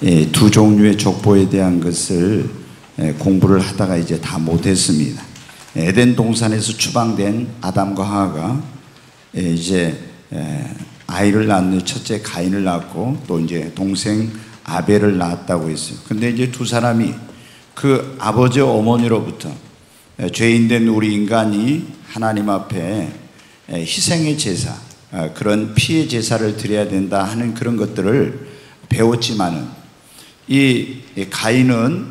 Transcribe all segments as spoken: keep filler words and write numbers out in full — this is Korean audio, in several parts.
두 종류의 족보에 대한 것을 공부를 하다가 이제 다 못했습니다. 에덴 동산에서 추방된 아담과 하와가 이제 아이를 낳는 첫째 가인을 낳고 또 이제 동생 아벨을 낳았다고 했어요. 근데 이제 두 사람이 그 아버지와 어머니로부터 죄인된 우리 인간이 하나님 앞에 희생의 제사, 그런 피의 제사를 드려야 된다 하는 그런 것들을 배웠지만은 이 가인은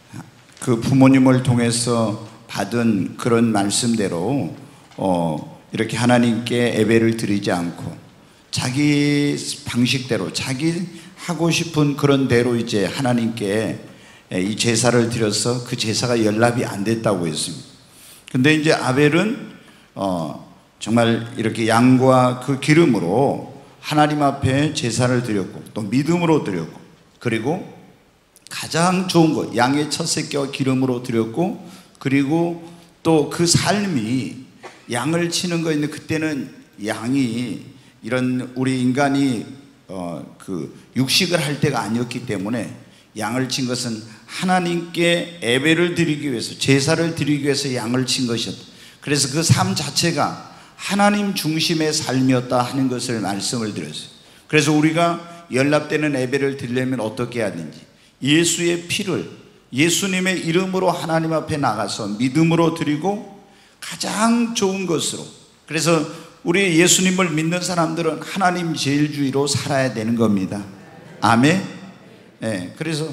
그 부모님을 통해서 받은 그런 말씀대로 어 이렇게 하나님께 예배를 드리지 않고 자기 방식대로 자기 하고 싶은 그런 대로 이제 하나님께 이 제사를 드려서 그 제사가 연락이 안 됐다고 했습니다. 근데 이제 아벨은 어 정말 이렇게 양과 그 기름으로 하나님 앞에 제사를 드렸고 또 믿음으로 드렸고 그리고 가장 좋은 것 양의 첫 새끼와 기름으로 드렸고 그리고 또 그 삶이 양을 치는 거 있는데 그때는 양이 이런 우리 인간이 어 그 육식을 할 때가 아니었기 때문에 양을 친 것은 하나님께 예배를 드리기 위해서 제사를 드리기 위해서 양을 친 것이었다. 그래서 그 삶 자체가 하나님 중심의 삶이었다 하는 것을 말씀을 드렸어요. 그래서 우리가 연락되는 예배를 드리려면 어떻게 해야 되는지 예수의 피를 예수님의 이름으로 하나님 앞에 나가서 믿음으로 드리고 가장 좋은 것으로, 그래서 우리 예수님을 믿는 사람들은 하나님 제일주의로 살아야 되는 겁니다. 아멘. 네, 그래서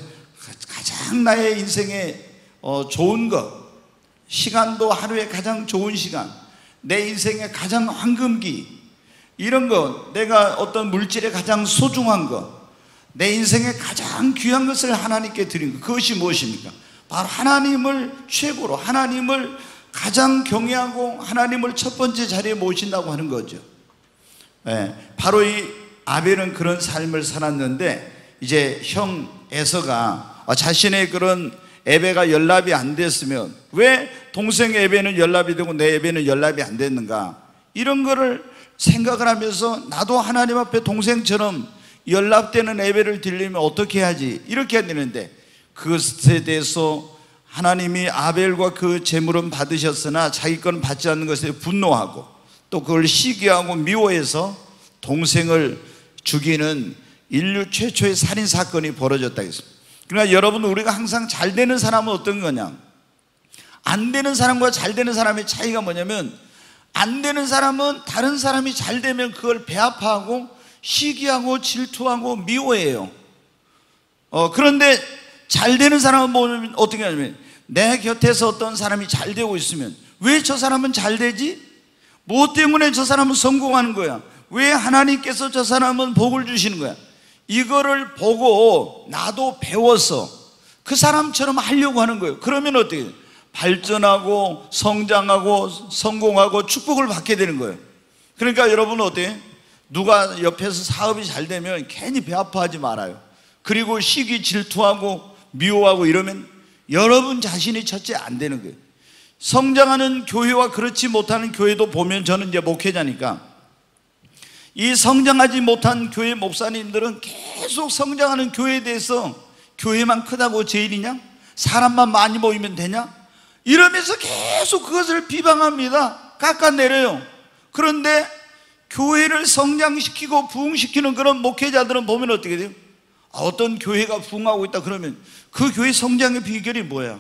가장 나의 인생에 어, 좋은 것, 시간도 하루에 가장 좋은 시간, 내 인생의 가장 황금기, 이런 것, 내가 어떤 물질에 가장 소중한 것, 내 인생의 가장 귀한 것을 하나님께 드린 것, 그것이 무엇입니까? 바로 하나님을 최고로, 하나님을 가장 경외하고 하나님을 첫 번째 자리에 모신다고 하는 거죠. 네, 바로 이 아벨은 그런 삶을 살았는데 이제 형 에서가 자신의 그런 예배가 연락이 안 됐으면 왜 동생의 예배는 연락이 되고 내 예배는 연락이 안 됐는가, 이런 거를 생각을 하면서 나도 하나님 앞에 동생처럼 연락되는 예배를 드리려면 어떻게 해야지, 이렇게 해야 되는데 그것에 대해서 하나님이 아벨과 그 제물은 받으셨으나 자기 건 받지 않는 것에 분노하고 또 그걸 시기하고 미워해서 동생을 죽이는 인류 최초의 살인사건이 벌어졌다 했습니다. 그러니까 여러분, 우리가 항상 잘 되는 사람은 어떤 거냐, 안 되는 사람과 잘 되는 사람의 차이가 뭐냐면, 안 되는 사람은 다른 사람이 잘 되면 그걸 배아파하고 시기하고 질투하고 미워해요. 어, 그런데 잘 되는 사람은 뭐냐면 어떻게 하냐면, 내 곁에서 어떤 사람이 잘 되고 있으면 왜 저 사람은 잘 되지? 뭐 때문에 저 사람은 성공하는 거야? 왜 하나님께서 저 사람은 복을 주시는 거야? 이거를 보고 나도 배워서 그 사람처럼 하려고 하는 거예요. 그러면 어떻게 돼요? 발전하고 성장하고 성공하고 축복을 받게 되는 거예요. 그러니까 여러분은 어때요? 누가 옆에서 사업이 잘 되면 괜히 배 아파하지 말아요. 그리고 시기 질투하고 미워하고 이러면 여러분 자신이 첫째 안 되는 거예요. 성장하는 교회와 그렇지 못하는 교회도 보면, 저는 이제 목회자니까 이 성장하지 못한 교회 목사님들은 계속 성장하는 교회에 대해서 교회만 크다고 제일이냐? 사람만 많이 모이면 되냐? 이러면서 계속 그것을 비방합니다. 깎아내려요. 그런데 교회를 성장시키고 부흥시키는 그런 목회자들은 보면 어떻게 돼요? 아, 어떤 교회가 부흥하고 있다 그러면 그 교회 성장의 비결이 뭐야?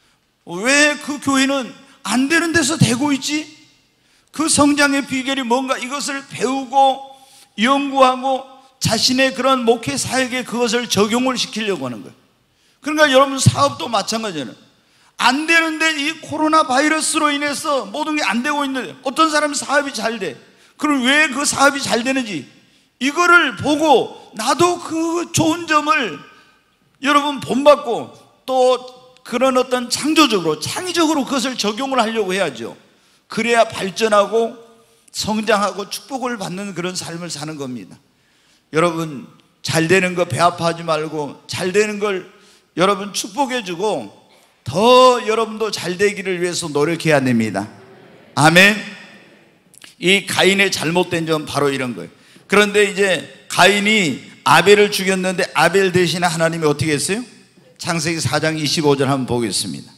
왜 그 교회는 안 되는 데서 되고 있지? 그 성장의 비결이 뭔가, 이것을 배우고 연구하고 자신의 그런 목회 사역에 그것을 적용을 시키려고 하는 거예요. 그러니까 여러분, 사업도 마찬가지잖아요. 안 되는데 이 코로나 바이러스로 인해서 모든 게 안 되고 있는데 어떤 사람은 사업이 잘 돼. 그럼 왜 그 사업이 잘 되는지 이거를 보고 나도 그 좋은 점을 여러분 본받고 또 그런 어떤 창조적으로 창의적으로 그것을 적용을 하려고 해야죠. 그래야 발전하고 성장하고 축복을 받는 그런 삶을 사는 겁니다. 여러분, 잘 되는 거 배 아파하지 말고 잘 되는 걸 여러분 축복해 주고 더 여러분도 잘 되기를 위해서 노력해야 됩니다. 아멘. 이 가인의 잘못된 점 바로 이런 거예요. 그런데 이제 가인이 아벨을 죽였는데 아벨 대신에 하나님이 어떻게 했어요? 창세기 사 장 이십오 절 한번 보겠습니다.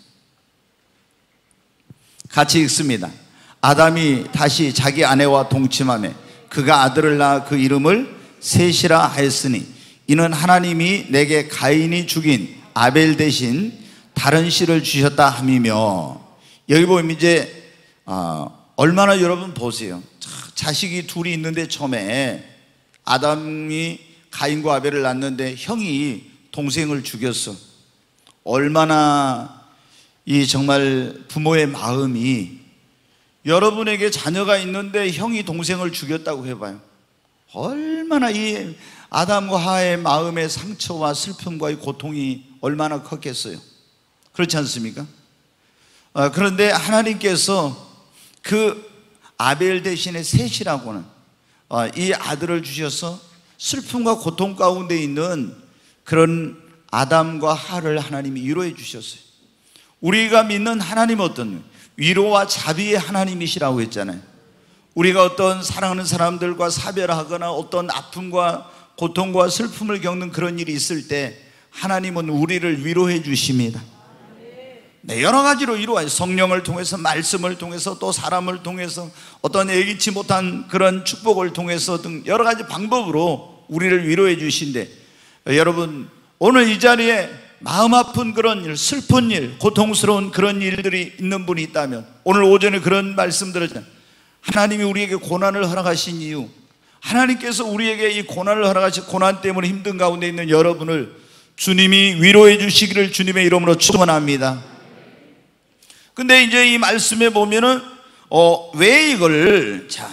같이 읽습니다. 아담이 다시 자기 아내와 동침하며 그가 아들을 낳아 그 이름을 셋이라 하였으니 이는 하나님이 내게 가인이 죽인 아벨 대신 다른 씨를 주셨다 함이며. 여기 보면 이제 어, 얼마나 여러분 보세요. 자식이 둘이 있는데 처음에 아담이 가인과 아벨을 낳는데 형이 동생을 죽였어. 얼마나 이 정말 부모의 마음이, 여러분에게 자녀가 있는데 형이 동생을 죽였다고 해봐요. 얼마나 이 아담과 하와의 마음의 상처와 슬픔과 이 고통이 얼마나 컸겠어요. 그렇지 않습니까? 어, 그런데 하나님께서 그 아벨 대신에 셋이라고는 어, 이 아들을 주셔서 슬픔과 고통 가운데 있는 그런 아담과 하와를 하나님이 위로해 주셨어요. 우리가 믿는 하나님은 어떤 위로와 자비의 하나님이시라고 했잖아요. 우리가 어떤 사랑하는 사람들과 사별하거나 어떤 아픔과 고통과 슬픔을 겪는 그런 일이 있을 때 하나님은 우리를 위로해 주십니다. 네, 여러 가지로 위로해요. 성령을 통해서, 말씀을 통해서, 또 사람을 통해서, 어떤 예기치 못한 그런 축복을 통해서 등 여러 가지 방법으로 우리를 위로해 주신데, 여러분 오늘 이 자리에 마음 아픈 그런 일, 슬픈 일, 고통스러운 그런 일들이 있는 분이 있다면, 오늘 오전에 그런 말씀 들었잖아요. 하나님이 우리에게 고난을 허락하신 이유, 하나님께서 우리에게 이 고난을 허락하신, 고난 때문에 힘든 가운데 있는 여러분을 주님이 위로해 주시기를 주님의 이름으로 축원합니다. 근데 이제 이 말씀에 보면은 어, 왜 이걸, 자,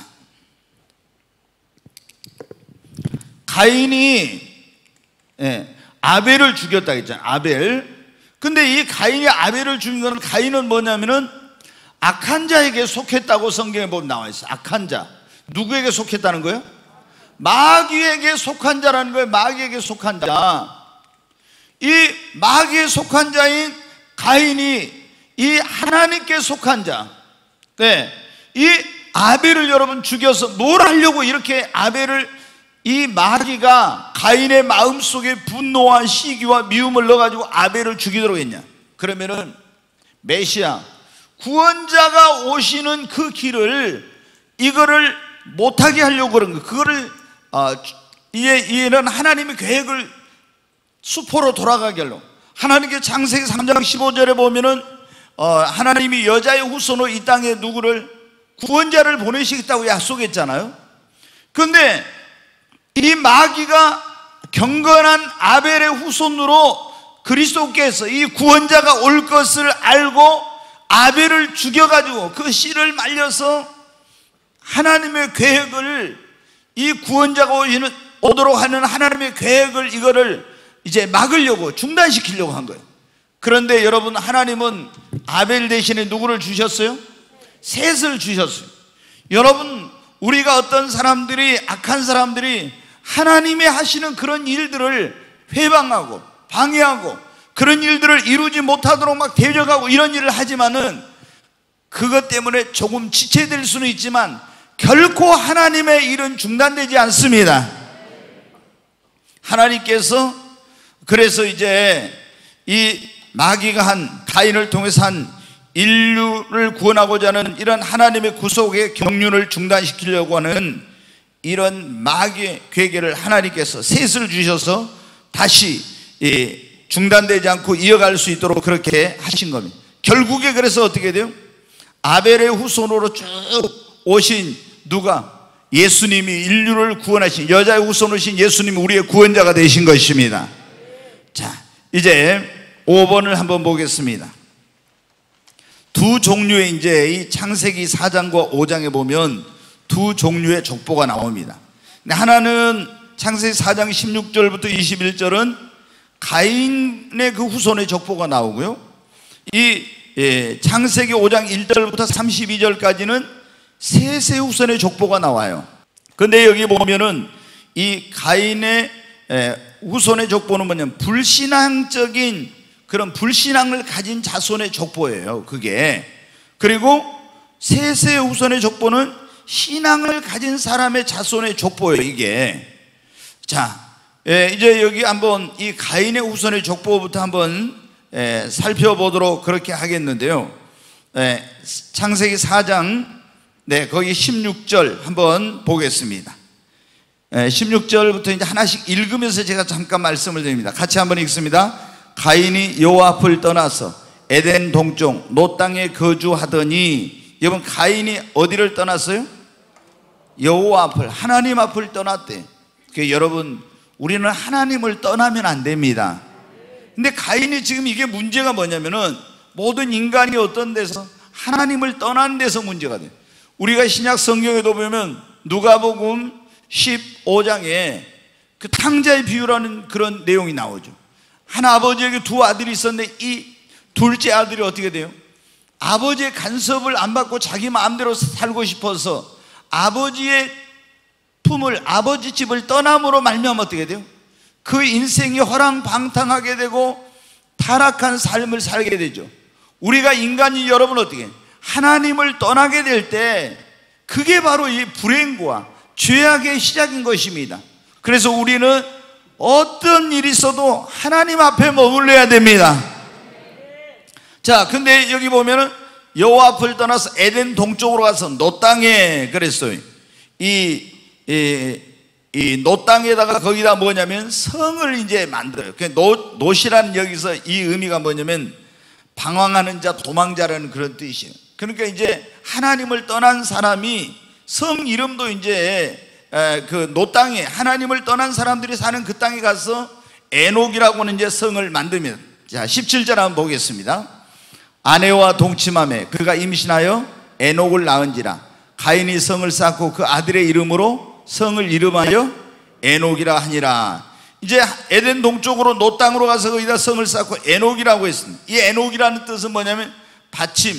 가인이 예, 아벨을 죽였다 했잖아요. 아벨. 근데 이 가인이 아벨을 죽인 거는, 가인은 뭐냐면은 악한 자에게 속했다고 성경에 보면 나와 있어요. 악한 자. 누구에게 속했다는 거예요? 마귀에게 속한 자라는 거예요. 마귀에게 속한 자. 이 마귀에 속한 자인 가인이 이 하나님께 속한 자. 네. 이 아벨을 여러분 죽여서 뭘 하려고 이렇게 아벨을, 이 마귀가 가인의 마음속에 분노와 시기와 미움을 넣어가지고 아벨을 죽이도록 했냐? 그러면은 메시아, 구원자가 오시는 그 길을, 이거를 못하게 하려고 그런 거. 그거를 어, 이에, 이에는 하나님의 계획을 수포로 돌아가게 하려고. 하나님께 창세기 삼 장 십오 절에 보면은 어, 하나님이 여자의 후손으로 이 땅에 누구를, 구원자를 보내시겠다고 약속했잖아요. 그런데 이 마귀가 경건한 아벨의 후손으로 그리스도께서 이 구원자가 올 것을 알고 아벨을 죽여가지고 그 씨를 말려서 하나님의 계획을, 이 구원자가 오시는, 오도록 하는 하나님의 계획을, 이거를 이제 막으려고, 중단시키려고 한 거예요. 그런데 여러분, 하나님은 아벨 대신에 누구를 주셨어요? 셋을 주셨어요. 여러분, 우리가 어떤 사람들이, 악한 사람들이 하나님이 하시는 그런 일들을 회방하고 방해하고 그런 일들을 이루지 못하도록 막 대적하고 이런 일을 하지만은, 그것 때문에 조금 지체될 수는 있지만 결코 하나님의 일은 중단되지 않습니다. 하나님께서 그래서 이제 이 마귀가 한, 가인을 통해서 한 인류를 구원하고자 하는 이런 하나님의 구속의 경륜을 중단시키려고 하는 이런 마귀의 괴계를 하나님께서 셋을 주셔서 다시 중단되지 않고 이어갈 수 있도록 그렇게 하신 겁니다. 결국에 그래서 어떻게 돼요? 아벨의 후손으로 쭉 오신 누가? 예수님이 인류를 구원하신, 여자의 후손으로 오신 예수님이 우리의 구원자가 되신 것입니다. 자, 이제 오 번을 한번 보겠습니다. 두 종류의, 이제 이 창세기 사 장과 오 장에 보면 두 종류의 족보가 나옵니다. 하나는 창세기 사 장 십육 절부터 이십일 절은 가인의 그 후손의 족보가 나오고요, 이 예, 창세기 오 장 일 절부터 삼십이 절까지는 셋의 후손의 족보가 나와요. 근데 여기 보면은 이 가인의 예, 후손의 족보는 뭐냐면 불신앙적인 그런 불신앙을 가진 자손의 족보예요, 그게. 그리고 셋의 후손의 족보는 신앙을 가진 사람의 자손의 족보예요, 이게. 자, 예, 이제 여기 한번 이 가인의 후손의 족보부터 한번 예, 살펴보도록 그렇게 하겠는데요. 예, 창세기 사 장 네, 거기 십육 절 한번 보겠습니다. 예, 십육 절부터 이제 하나씩 읽으면서 제가 잠깐 말씀을 드립니다. 같이 한번 읽습니다. 가인이 여호와 앞을 떠나서 에덴 동쪽 노 땅에 거주하더니, 여러분 가인이 어디를 떠났어요? 여호와 앞을, 하나님 앞을 떠났대. 그 여러분, 우리는 하나님을 떠나면 안 됩니다. 근데 가인이 지금 이게 문제가 뭐냐면은 모든 인간이 어떤 데서 하나님을 떠나는 데서 문제가 돼. 우리가 신약 성경에도 보면 누가복음 십오 장에 그 탕자의 비유라는 그런 내용이 나오죠. 한 아버지에게 두 아들이 있었는데 이 둘째 아들이 어떻게 돼요? 아버지의 간섭을 안 받고 자기 마음대로 살고 싶어서 아버지의 품을, 아버지 집을 떠남으로 말미암아 어떻게 돼요? 그 인생이 허랑방탕하게 되고 타락한 삶을 살게 되죠. 우리가 인간이, 여러분 어떻게 하나님을 떠나게 될 때 그게 바로 이 불행과 죄악의 시작인 것입니다. 그래서 우리는 어떤 일이 있어도 하나님 앞에 머물러야 됩니다. 자, 근데 여기 보면은 여호와 앞을 떠나서 에덴 동쪽으로 가서 노 땅에 그랬어요. 이, 이, 이 노 땅에다가 거기다 뭐냐면 성을 이제 만들어요. 그 노, 노시라는 여기서 이 의미가 뭐냐면 방황하는 자, 도망자라는 그런 뜻이에요. 그러니까 이제 하나님을 떠난 사람이 성 이름도 이제 그 노 땅에 하나님을 떠난 사람들이 사는 그 땅에 가서 에녹이라고는 이제 성을 만듭니다. 자, 십칠 절 한번 보겠습니다. 아내와 동침함에 그가 임신하여 에녹을 낳은지라 가인이 성을 쌓고 그 아들의 이름으로 성을 이름하여 에녹이라 하니라. 이제 에덴 동쪽으로 노 땅으로 가서 거기다 성을 쌓고 에녹이라고 했습니다. 이 에녹이라는 뜻은 뭐냐면 받침,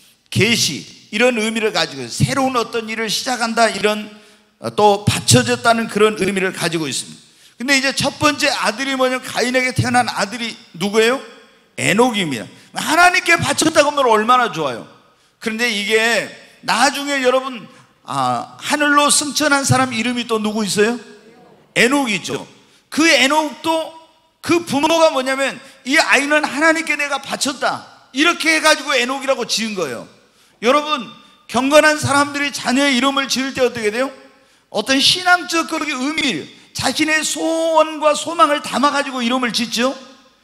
계시, 이런 의미를 가지고 있어요. 새로운 어떤 일을 시작한다, 이런 또 받쳐졌다는 그런 의미를 가지고 있습니다. 근데 이제 첫 번째 아들이 뭐냐면 가인에게 태어난 아들이 누구예요? 에녹입니다. 하나님께 바쳤다고 하면 얼마나 좋아요. 그런데 이게 나중에 여러분, 아, 하늘로 승천한 사람 이름이 또 누구 있어요? 에녹이 있죠. 그 에녹도 그 부모가 뭐냐면 이 아이는 하나님께 내가 바쳤다, 이렇게 해가지고 에녹이라고 지은 거예요. 여러분, 경건한 사람들이 자녀의 이름을 지을 때 어떻게 돼요? 어떤 신앙적 그렇게 의미, 자신의 소원과 소망을 담아가지고 이름을 짓죠.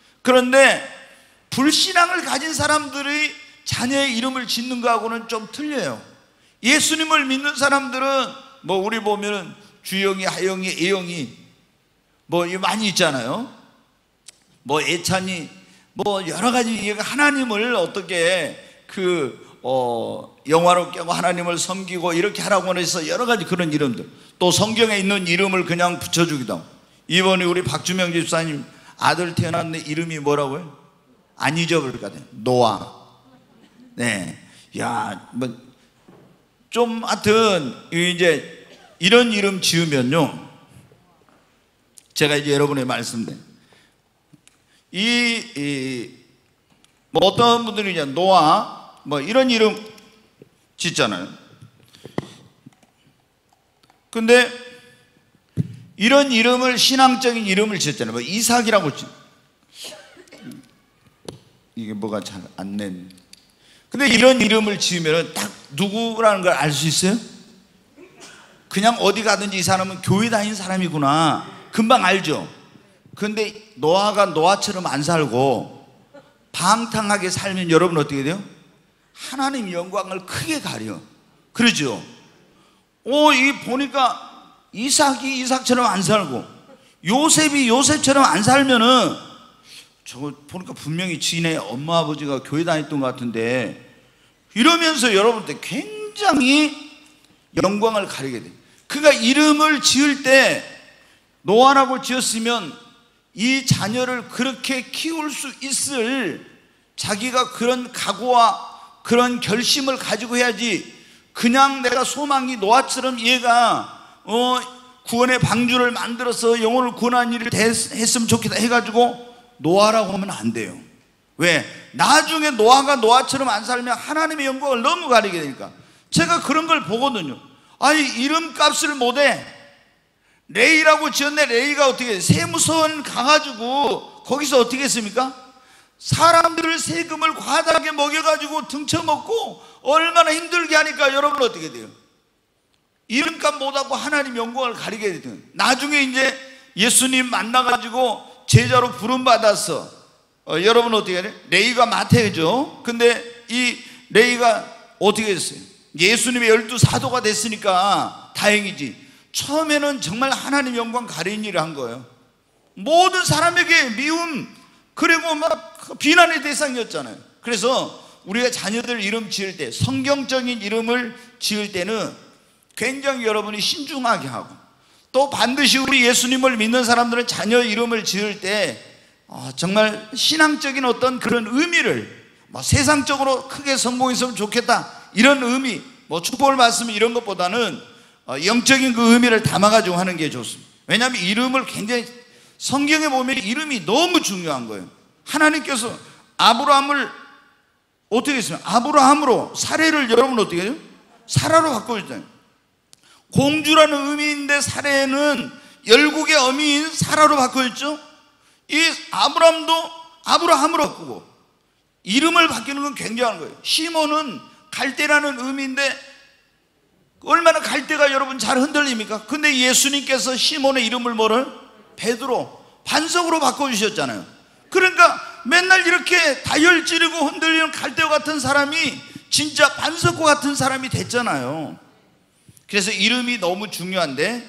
그런데 불신앙을 가진 사람들이 자녀의 이름을 짓는 거하고는 좀 틀려요. 예수님을 믿는 사람들은 뭐 우리 보면은 주영이, 하영이, 애영이 뭐 많이 있잖아요. 뭐 애찬이, 뭐 여러 가지 하나님을 어떻게 그 어, 영화롭게 하고 하나님을 섬기고 이렇게 하라고 해서 여러 가지 그런 이름들, 또 성경에 있는 이름을 그냥 붙여주기도 하고. 이번에 우리 박주명 집사님 아들 태어났는데 이름이 뭐라고요? 안 잊어버릴 것 같아요. 노아. 네. 야, 뭐, 좀 하여튼, 이제 이런 이름 지으면요, 제가 이제 여러분의 말씀대 이, 이, 뭐 어떤 분들이 이제 노아, 뭐 이런 이름 짓잖아요. 근데 이런 이름을, 신앙적인 이름을 짓잖아요. 뭐 이삭이라고 짓. 이게 뭐가 잘 안 낸. 근데 이런 이름을 지으면 딱 누구라는 걸 알 수 있어요? 그냥 어디 가든지 이 사람은 교회 다니는 사람이구나, 금방 알죠. 근데 노아가 노아처럼 안 살고 방탕하게 살면 여러분 어떻게 돼요? 하나님 영광을 크게 가려. 그러죠. 오, 이 보니까 이삭이 이삭처럼 안 살고 요셉이 요셉처럼 안 살면은, 저거 보니까 분명히 지네 엄마 아버지가 교회 다녔던 것 같은데, 이러면서 여러분들 굉장히 영광을 가리게 돼요. 그러니까 이름을 지을 때 노아라고 지었으면 이 자녀를 그렇게 키울 수 있을 자기가 그런 각오와 그런 결심을 가지고 해야지, 그냥 내가 소망이 노아처럼 얘가 어 구원의 방주를 만들어서 영혼을 구원한 일을 했으면 좋겠다 해가지고 노아라고 하면 안 돼요. 왜? 나중에 노아가 노아처럼 안 살면 하나님의 영광을 너무 가리게 되니까. 제가 그런 걸 보거든요. 아니, 이름값을 못해. 레이라고 지었네. 레이가 어떻게 세무서원 가가지고 거기서 어떻게 했습니까? 사람들을 세금을 과다하게 먹여가지고 등쳐먹고 얼마나 힘들게 하니까 여러분 어떻게 돼요? 이름값 못하고 하나님 영광을 가리게 되든, 나중에 이제 예수님 만나가지고 제자로 부름받았어. 어, 여러분 어떻게 해야 돼? 레이가 마태죠. 근데 이 레이가 어떻게 했어요? 예수님의 열두 사도가 됐으니까 다행이지. 처음에는 정말 하나님 영광 가리는 일을 한 거예요. 모든 사람에게 미움, 그리고 막 비난의 대상이었잖아요. 그래서 우리가 자녀들 이름 지을 때, 성경적인 이름을 지을 때는 굉장히 여러분이 신중하게 하고, 또 반드시 우리 예수님을 믿는 사람들은 자녀 이름을 지을 때 정말 신앙적인 어떤 그런 의미를, 뭐 세상적으로 크게 성공했으면 좋겠다 이런 의미, 뭐 축복을 받으면 이런 것보다는 영적인 그 의미를 담아가지고 하는 게 좋습니다. 왜냐하면 이름을 굉장히, 성경에 보면 이름이 너무 중요한 거예요. 하나님께서 아브라함을 어떻게 했어요? 아브라함으로, 사례를 여러분 어떻게 해요? 사라로 바꿔줬잖아요. 공주라는 의미인데 사례는 열국의 어미인 사라로 바꿔줬죠. 이 아브라함도 아브라함으로 바꾸고, 이름을 바뀌는 건 굉장한 거예요. 시몬은 갈대라는 의미인데 얼마나 갈대가 여러분 잘 흔들립니까? 근데 예수님께서 시몬의 이름을 뭐를? 베드로, 반석으로 바꿔주셨잖아요. 그러니까 맨날 이렇게 다혈질이고 흔들리는 갈대와 같은 사람이 진짜 반석과 같은 사람이 됐잖아요. 그래서 이름이 너무 중요한데,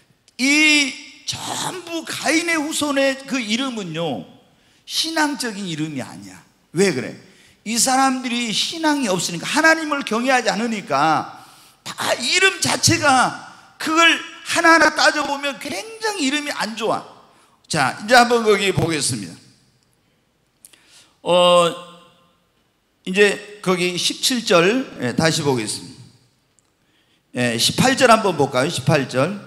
이 전부 가인의 후손의 그 이름은요, 신앙적인 이름이 아니야. 왜 그래? 이 사람들이 신앙이 없으니까, 하나님을 경외하지 않으니까 다 이름 자체가, 그걸 하나하나 따져보면 굉장히 이름이 안 좋아. 자, 이제 한번 거기 보겠습니다. 어, 이제 거기 십칠 절, 예, 다시 보겠습니다. 예, 십팔 절 한번 볼까요? 십팔 절.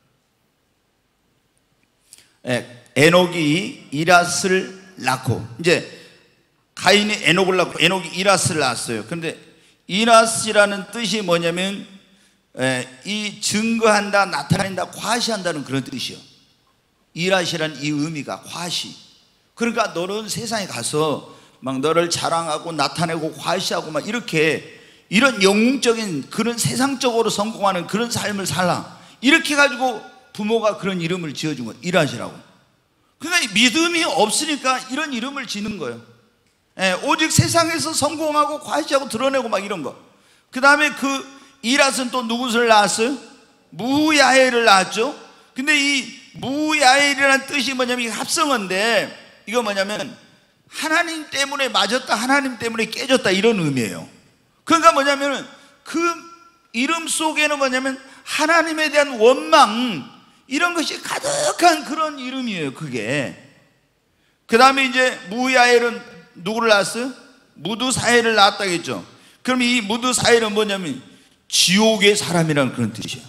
예, 에녹이 이랏을 낳고, 이제 가인이 에녹을 낳고 에녹이 이랏을 낳았어요. 그런데 이랏이라는 뜻이 뭐냐면, 예, 이 증거한다, 나타낸다, 과시한다는 그런 뜻이요. 이랏이라는 이 의미가 과시. 그러니까 너는 세상에 가서 막 너를 자랑하고 나타내고 과시하고 막 이렇게, 이런 영웅적인 그런 세상적으로 성공하는 그런 삶을 살라, 이렇게 가지고 부모가 그런 이름을 지어준 거예요. 이랏이라고. 그러니까 믿음이 없으니까 이런 이름을 지는 거예요. 예, 오직 세상에서 성공하고 과시하고 드러내고 막 이런 거. 그 다음에 그 이랏은 또 누구를 낳았어요? 무야엘을 낳았죠. 근데 이 무야엘이라는 뜻이 뭐냐면, 이게 합성어인데, 이거 뭐냐면 하나님 때문에 맞았다, 하나님 때문에 깨졌다, 이런 의미예요. 그러니까 뭐냐면 그 이름 속에는 뭐냐면 하나님에 대한 원망, 이런 것이 가득한 그런 이름이에요, 그게. 그 다음에 이제 무야엘은 누구를 낳았어요? 무드사엘을 낳았다겠죠. 그럼 이 무드사엘은 뭐냐면 지옥의 사람이라는 그런 뜻이에요.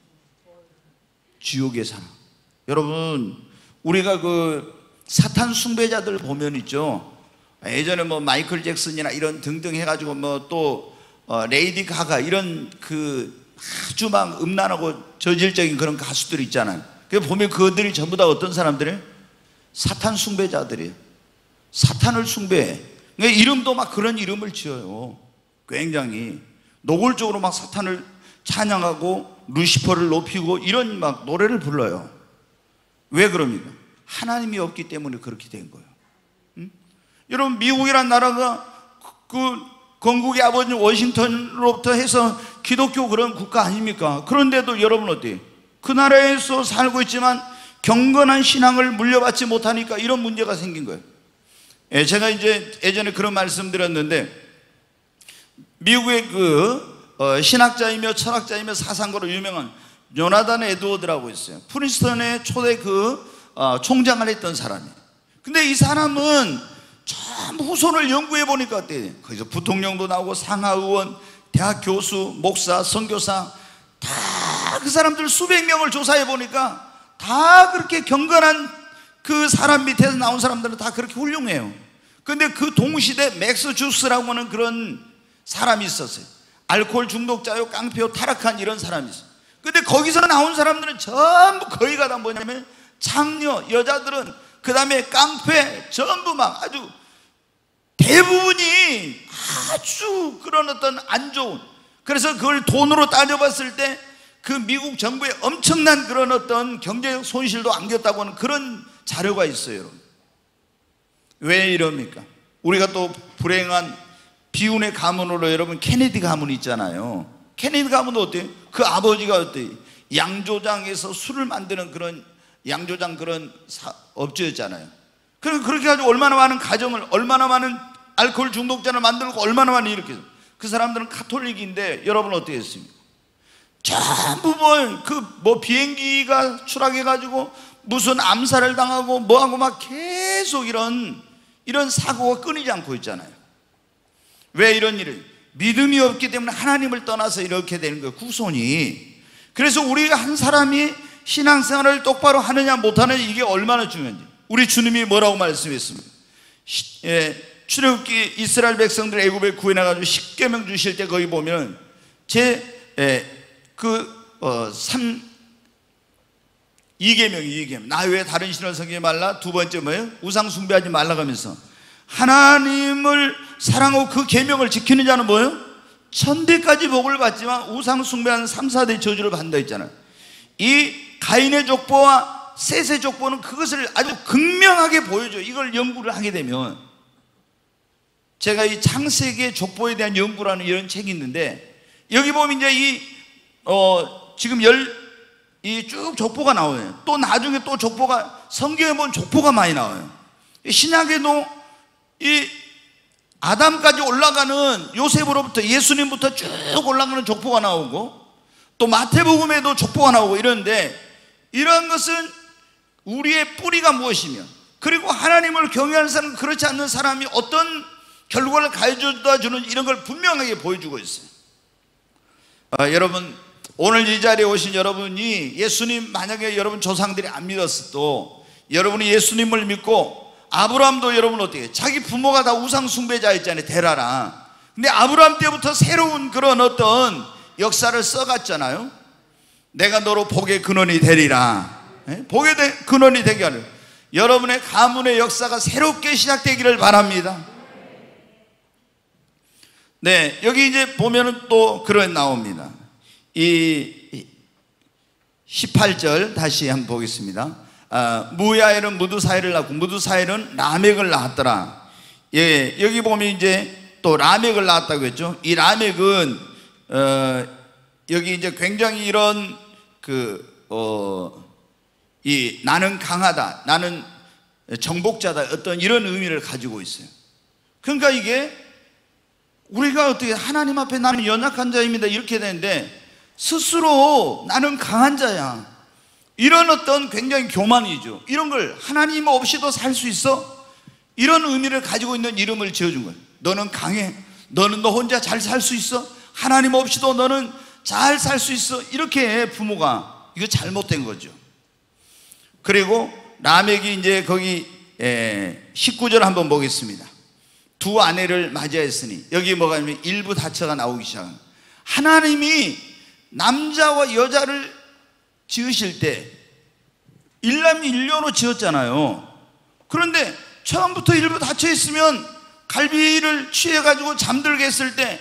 지옥의 사람. 여러분, 우리가 그 사탄 숭배자들 보면 있죠. 예전에 뭐 마이클 잭슨이나 이런 등등 해가지고 뭐 또 어 레이디 가가 이런 그 아주 막 음란하고 저질적인 그런 가수들 있잖아요. 그 보면 그들이 전부 다 어떤 사람들이에요? 사탄 숭배자들이에요. 사탄을 숭배해. 그러니까 이름도 막 그런 이름을 지어요. 굉장히 노골적으로 막 사탄을 찬양하고 루시퍼를 높이고 이런 막 노래를 불러요. 왜 그럽니까? 하나님이 없기 때문에 그렇게 된 거예요. 응? 여러분, 미국이란 나라가 그 건국의 아버지 워싱턴으로부터 해서 기독교 그런 국가 아닙니까? 그런데도 여러분 어때요? 그 나라에서 살고 있지만 경건한 신앙을 물려받지 못하니까 이런 문제가 생긴 거예요. 예, 제가 이제 예전에 그런 말씀 드렸는데, 미국의 그 어, 신학자이며 철학자이며 사상가로 유명한 요나단 에드워드라고 있어요. 프린스턴의 초대 그 어, 총장을 했던 사람이에요. 근데 이 사람은 참 후손을 연구해 보니까 어때요? 거기서 부통령도 나오고 상하의원, 대학 교수, 목사, 선교사, 다 그 사람들 수백 명을 조사해 보니까 다 그렇게 경건한 그 사람 밑에서 나온 사람들은 다 그렇게 훌륭해요. 근데 그 동시대 맥스 주스라고 하는 그런 사람이 있었어요. 알코올 중독자요, 깡패요, 타락한 이런 사람이 있어요. 근데 거기서 나온 사람들은 전부 거의가 다 뭐냐면 장녀, 여자들은 그 다음에 깡패, 전부 막 아주 대부분이 아주 그런 어떤 안 좋은, 그래서 그걸 돈으로 따져봤을 때 그 미국 정부에 엄청난 그런 어떤 경제적 손실도 안겼다고 하는 그런 자료가 있어요. 왜 이럽니까? 우리가 또 불행한 비운의 가문으로 여러분 케네디 가문 있잖아요. 케네디 가문도 어때요? 그 아버지가 어때요? 양조장에서 술을 만드는 그런 양조장 그런 사, 업주였잖아요. 그럼 그렇게 가지고 얼마나 많은 가정을, 얼마나 많은 알코올 중독자를 만들고 얼마나 많이 이렇게, 그 사람들은 카톨릭인데 여러분 어떻게 했습니까? 전부 뭐 그 뭐 비행기가 추락해가지고 무슨 암살을 당하고 뭐하고 막 계속 이런 이런 사고가 끊이지 않고 있잖아요. 왜 이런 일을? 믿음이 없기 때문에 하나님을 떠나서 이렇게 되는 거예요, 후손이. 그래서 우리가 한 사람이 신앙생활을 똑바로 하느냐 못하느냐, 이게 얼마나 중요한지 우리 주님이 뭐라고 말씀했습니까? 예, 출애굽기 이스라엘 백성들 애굽에 구해나가지고 십계명 주실 때 거기 보면 제 예, 그 어, 삼 이계명 이계명 나 외에 다른 신을 섬기지 말라. 두 번째 뭐예요? 우상 숭배하지 말라 하면서 하나님을 사랑하고 그 계명을 지키는 자는 뭐예요? 천대까지 복을 받지만 우상 숭배하는 삼, 사대 저주를 받는다 했잖아요. 이 가인의 족보와 셋의 족보는 그것을 아주 극명하게 보여줘요. 이걸 연구를 하게 되면, 제가 이 창세기의 족보에 대한 연구라는 이런 책이 있는데 여기 보면 이제 이 어, 지금 열 이 쭉 족보가 나와요. 또 나중에 또 족보가, 성경에 보면 족보가 많이 나와요. 신약에도 이 아담까지 올라가는 요셉으로부터 예수님부터 쭉 올라가는 족보가 나오고, 또 마태복음에도 족보가 나오고 이런데, 이러한 것은 우리의 뿌리가 무엇이며, 그리고 하나님을 경외하는 사람, 그렇지 않는 사람이 어떤 결과를 가져다 주는 이런 걸 분명하게 보여주고 있어요. 아, 여러분 오늘 이 자리에 오신 여러분이 예수님 만약에 여러분 조상들이 안 믿었어도 여러분이 예수님을 믿고, 아브라함도 여러분 어떻게 자기 부모가 다 우상 숭배자였잖아요, 데라랑. 근데 아브라함 때부터 새로운 그런 어떤 역사를 써갔잖아요. 내가 너로 복의 근원이 되리라, 복의 근원이 되게 하려. 여러분의 가문의 역사가 새롭게 시작되기를 바랍니다. 네, 여기 이제 보면은 또 그런 나옵니다. 이 십팔 절 다시 한번 보겠습니다. 아, 무야엘은 무드사엘을 낳고 무드사엘은 라멕을 낳았더라. 예, 여기 보면 이제 또 라멕을 낳았다고 했죠. 이 라멕은 어, 여기 이제 굉장히 이런 그 어, 이 나는 강하다, 나는 정복자다, 어떤 이런 의미를 가지고 있어요. 그러니까 이게 우리가 어떻게 하나님 앞에 나는 연약한 자입니다 이렇게 되는데, 스스로 나는 강한 자야, 이런 어떤 굉장히 교만이죠. 이런 걸 하나님 없이도 살 수 있어, 이런 의미를 가지고 있는 이름을 지어준 거예요. 너는 강해, 너는 너 혼자 잘 살 수 있어, 하나님 없이도 너는 잘 살 수 있어, 이렇게 부모가, 이거 잘못된 거죠. 그리고 라멕이 이제 거기 십구 절 한번 보겠습니다. 두 아내를 맞이했으니, 여기 뭐가 있냐면 일부 다처가 나오기 시작합니다. 하나님이 남자와 여자를 지으실 때 일남 일녀로 지었잖아요. 그런데 처음부터 일부 닫혀 있으면 갈비를 취해가지고 잠들게 했을 때,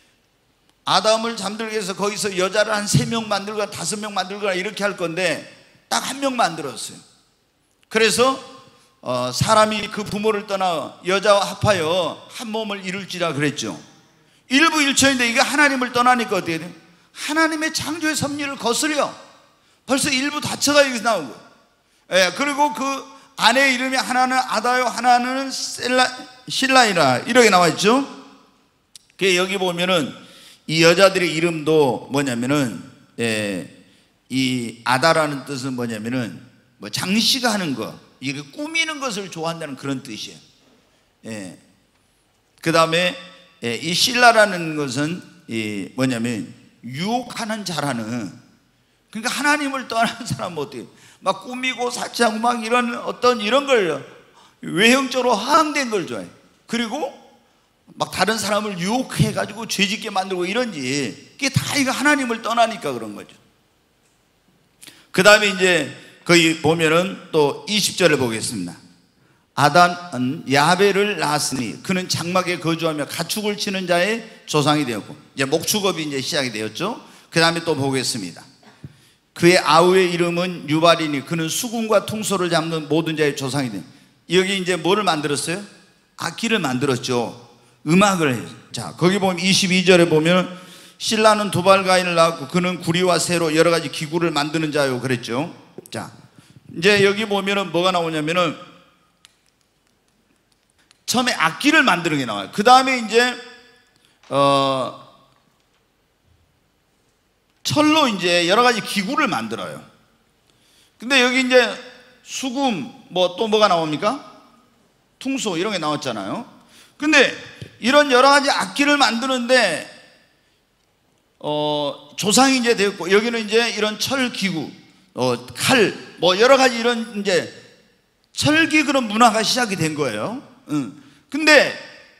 아담을 잠들게 해서 거기서 여자를 한 세 명 만들거나 다섯 명 만들거나 이렇게 할 건데 딱 한 명 만들었어요. 그래서 어, 사람이 그 부모를 떠나 여자와 합하여 한 몸을 이룰지라 그랬죠. 일부일처인데 이게 하나님을 떠나니까 어떻게 돼요? 하나님의 창조의 섭리를 거스려 벌써 일부 다처가 여기서 나오고, 예, 그리고 그 아내의 이름이 하나는 아다요 하나는 셀라, 실라이라 이렇게 나와 있죠. 그 여기 보면은 이 여자들의 이름도 뭐냐면은 예, 이 아다라는 뜻은 뭐냐면은 뭐 장씨가 하는 거, 이게 꾸미는 것을 좋아한다는 그런 뜻이에요. 예. 그 다음에 예, 이 실라라는 것은 이 뭐냐면 유혹하는 자라는, 그러니까 하나님을 떠나는 사람은 어떻게 막 꾸미고 사치하고 막 이런 어떤 이런 걸 외형적으로 허황된 걸 좋아해. 그리고 막 다른 사람을 유혹해 가지고 죄짓게 만들고 이런지, 그게 다 이거 하나님을 떠나니까 그런 거죠. 그 다음에 이제 거기 보면은 또 이십 절을 보겠습니다. 아담은 야벨을 낳았으니 그는 장막에 거주하며 가축을 치는 자의 조상이 되었고, 이제 목축업이 이제 시작이 되었죠. 그 다음에 또 보겠습니다. 그의 아우의 이름은 유발이니 그는 수금과 퉁소를 잡는 모든 자의 조상이 되었고, 여기 이제 뭐를 만들었어요? 악기를 만들었죠. 음악을 해요. 자, 거기 보면 이십이 절에 보면 실라는 두발가인을 낳았고 그는 구리와 새로 여러 가지 기구를 만드는 자요 그랬죠. 자, 이제 여기 보면은 뭐가 나오냐면은 처음에 악기를 만드는 게 나와요. 그 다음에 이제 어 철로 이제 여러 가지 기구를 만들어요. 근데 여기 이제 수금 뭐 또 뭐가 나옵니까? 퉁소 이런 게 나왔잖아요. 근데 이런 여러 가지 악기를 만드는데 어, 조상이 이제 되었고, 여기는 이제 이런 철 기구, 어, 칼, 뭐 여러 가지 이런 이제 철기 그런 문화가 시작이 된 거예요. 응. 근데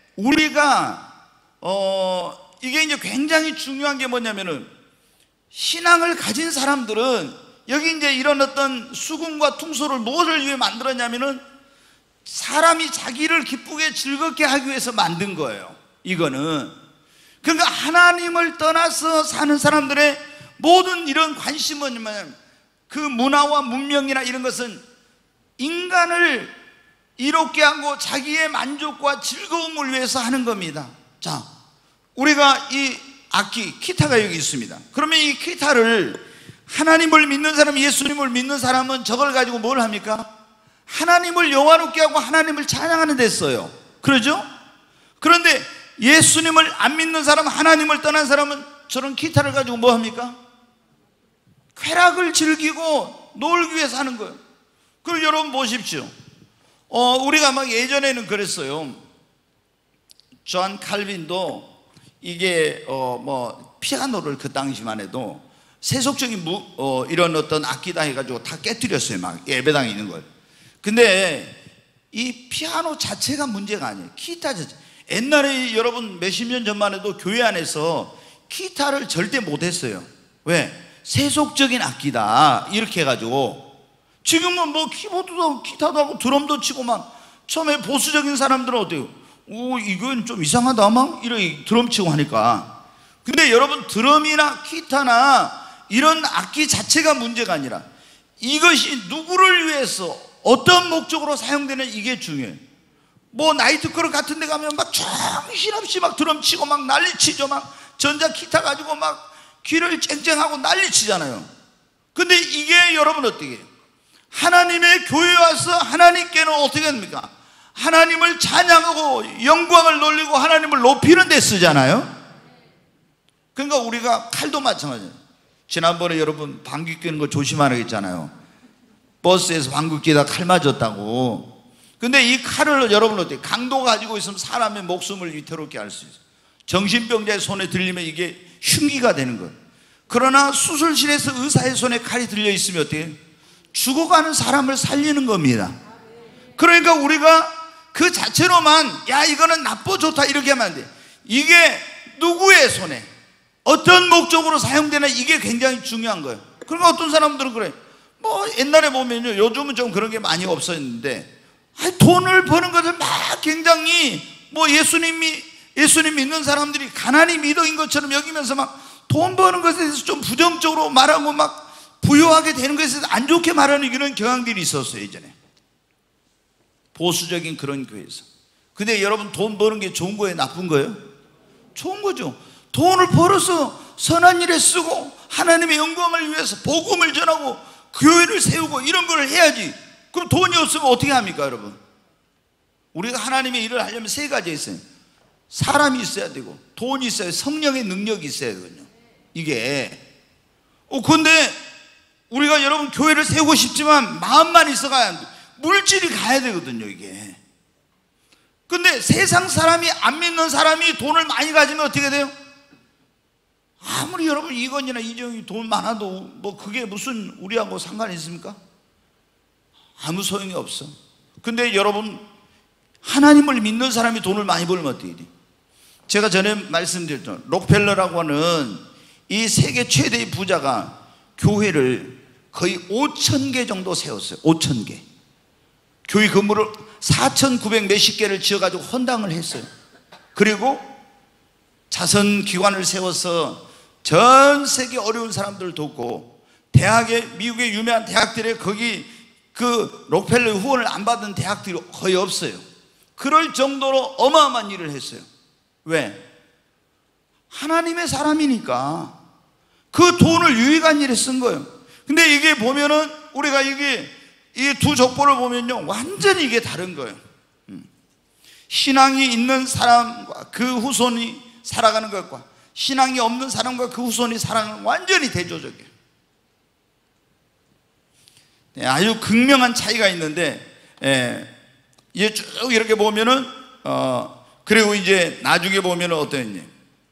우리가 어, 이게 이제 굉장히 중요한 게 뭐냐면은 신앙을 가진 사람들은 여기 이제 이런 어떤 수금과 퉁소를 무엇을 위해 만들었냐면은 사람이 자기를 기쁘게 즐겁게 하기 위해서 만든 거예요. 이거는 그러니까 하나님을 떠나서 사는 사람들의 모든 이런 관심은 뭐냐면 그 문화와 문명이나 이런 것은 인간을 이롭게 하고 자기의 만족과 즐거움을 위해서 하는 겁니다. 자, 우리가 이 악기 기타가 여기 있습니다. 그러면 이 기타를 하나님을 믿는 사람, 예수님을 믿는 사람은 저걸 가지고 뭘 합니까? 하나님을 영화롭게 하고 하나님을 찬양하는 데 써요. 그러죠? 그런데 예수님을 안 믿는 사람, 하나님을 떠난 사람은 저런 기타를 가지고 뭐 합니까? 쾌락을 즐기고 놀기 위해서 하는 거예요. 그럼 여러분 보십시오. 어, 우리가 막 예전에는 그랬어요. 존 칼빈도 이게 어, 뭐 피아노를 그 당시만 해도 세속적인 무, 어, 이런 어떤 악기다 해가지고 다 깨뜨렸어요. 막 예배당에 있는 걸. 근데 이 피아노 자체가 문제가 아니에요. 기타 자체. 옛날에 여러분 몇십 년 전만 해도 교회 안에서 기타를 절대 못했어요. 왜? 세속적인 악기다 이렇게 해가지고. 지금은 뭐 키보드도 하고 기타도 하고 드럼도 치고 막. 처음에 보수적인 사람들은 어때요? 오, 이건 좀 이상하다 막 이렇게 드럼 치고 하니까. 근데 여러분 드럼이나 기타나 이런 악기 자체가 문제가 아니라 이것이 누구를 위해서 어떤 목적으로 사용되는 이게 중요해요. 뭐 나이트클럽 같은 데 가면 막 정신없이 막 드럼 치고 막 난리치죠. 막 전자 기타 가지고 막 귀를 쨍쨍하고 난리치잖아요. 근데 이게 여러분 어떻게 해요? 하나님의 교회에 와서 하나님께는 어떻게 됩니까? 하나님을 찬양하고 영광을 돌리고 하나님을 높이는 데 쓰잖아요. 그러니까 우리가 칼도 마찬가지예요. 지난번에 여러분 방귀 뀌는 거 조심하라고 했잖아요. 버스에서 방귀 뀌다 칼 맞았다고. 근데 이 칼을 여러분 어때요? 강도 가지고 있으면 사람의 목숨을 위태롭게 할 수 있어요. 정신병자의 손에 들리면 이게 흉기가 되는 거예요. 그러나 수술실에서 의사의 손에 칼이 들려 있으면 어때요? 죽어가는 사람을 살리는 겁니다. 그러니까 우리가 그 자체로만 야 이거는 나빠 좋다 이렇게 하면 안 돼. 이게 누구의 손에 어떤 목적으로 사용되나 이게 굉장히 중요한 거예요. 그러니까 어떤 사람들은 그래. 뭐 옛날에 보면요, 요즘은 좀 그런 게 많이 없었는데 아니, 돈을 버는 것을 막 굉장히 뭐 예수님이 예수님 믿는 사람들이 가난이 미덕인 것처럼 여기면서 막 돈 버는 것에 대해서 좀 부정적으로 말하고 막 부유하게 되는 것에 대해서 안 좋게 말하는 이런 경향들이 있었어요. 예전에 보수적인 그런 교회에서. 근데 여러분 돈 버는 게 좋은 거예요? 나쁜 거예요? 좋은 거죠. 돈을 벌어서 선한 일에 쓰고 하나님의 영광을 위해서 복음을 전하고 교회를 세우고 이런 걸 해야지. 그럼 돈이 없으면 어떻게 합니까 여러분? 우리가 하나님의 일을 하려면 세 가지 있어요. 사람이 있어야 되고 돈이 있어야 되고 성령의 능력이 있어야 되거든요. 이게 어 근데 우리가 여러분 교회를 세우고 싶지만 마음만 있어가야 안 돼. 물질이 가야 되거든요 이게. 근데 세상 사람이 안 믿는 사람이 돈을 많이 가지면 어떻게 돼요? 아무리 여러분 이건이나 이정이 돈 많아도 뭐 그게 무슨 우리하고 상관이 있습니까? 아무 소용이 없어. 근데 여러분 하나님을 믿는 사람이 돈을 많이 벌면 어떻게 돼? 제가 전에 말씀드렸죠. 록펠러라고 하는 이 세계 최대의 부자가 교회를 거의 오천 개 정도 세웠어요. 오천 개. 교회 건물을 사천구백 몇십 개를 지어가지고 헌당을 했어요. 그리고 자선기관을 세워서 전 세계 어려운 사람들을 돕고, 대학에, 미국의 유명한 대학들에 거기 그 록펠러 후원을 안 받은 대학들이 거의 없어요. 그럴 정도로 어마어마한 일을 했어요. 왜? 하나님의 사람이니까 그 돈을 유익한 일에 쓴 거예요. 근데 이게 보면은 우리가 이게 이 두 족보를 보면요, 완전히 이게 다른 거예요. 신앙이 있는 사람과 그 후손이 살아가는 것과 신앙이 없는 사람과 그 후손이 살아가는 완전히 대조적이에요. 네, 아주 극명한 차이가 있는데, 예, 이제 쭉 이렇게 보면은, 어, 그리고 이제 나중에 보면은 어떠했니?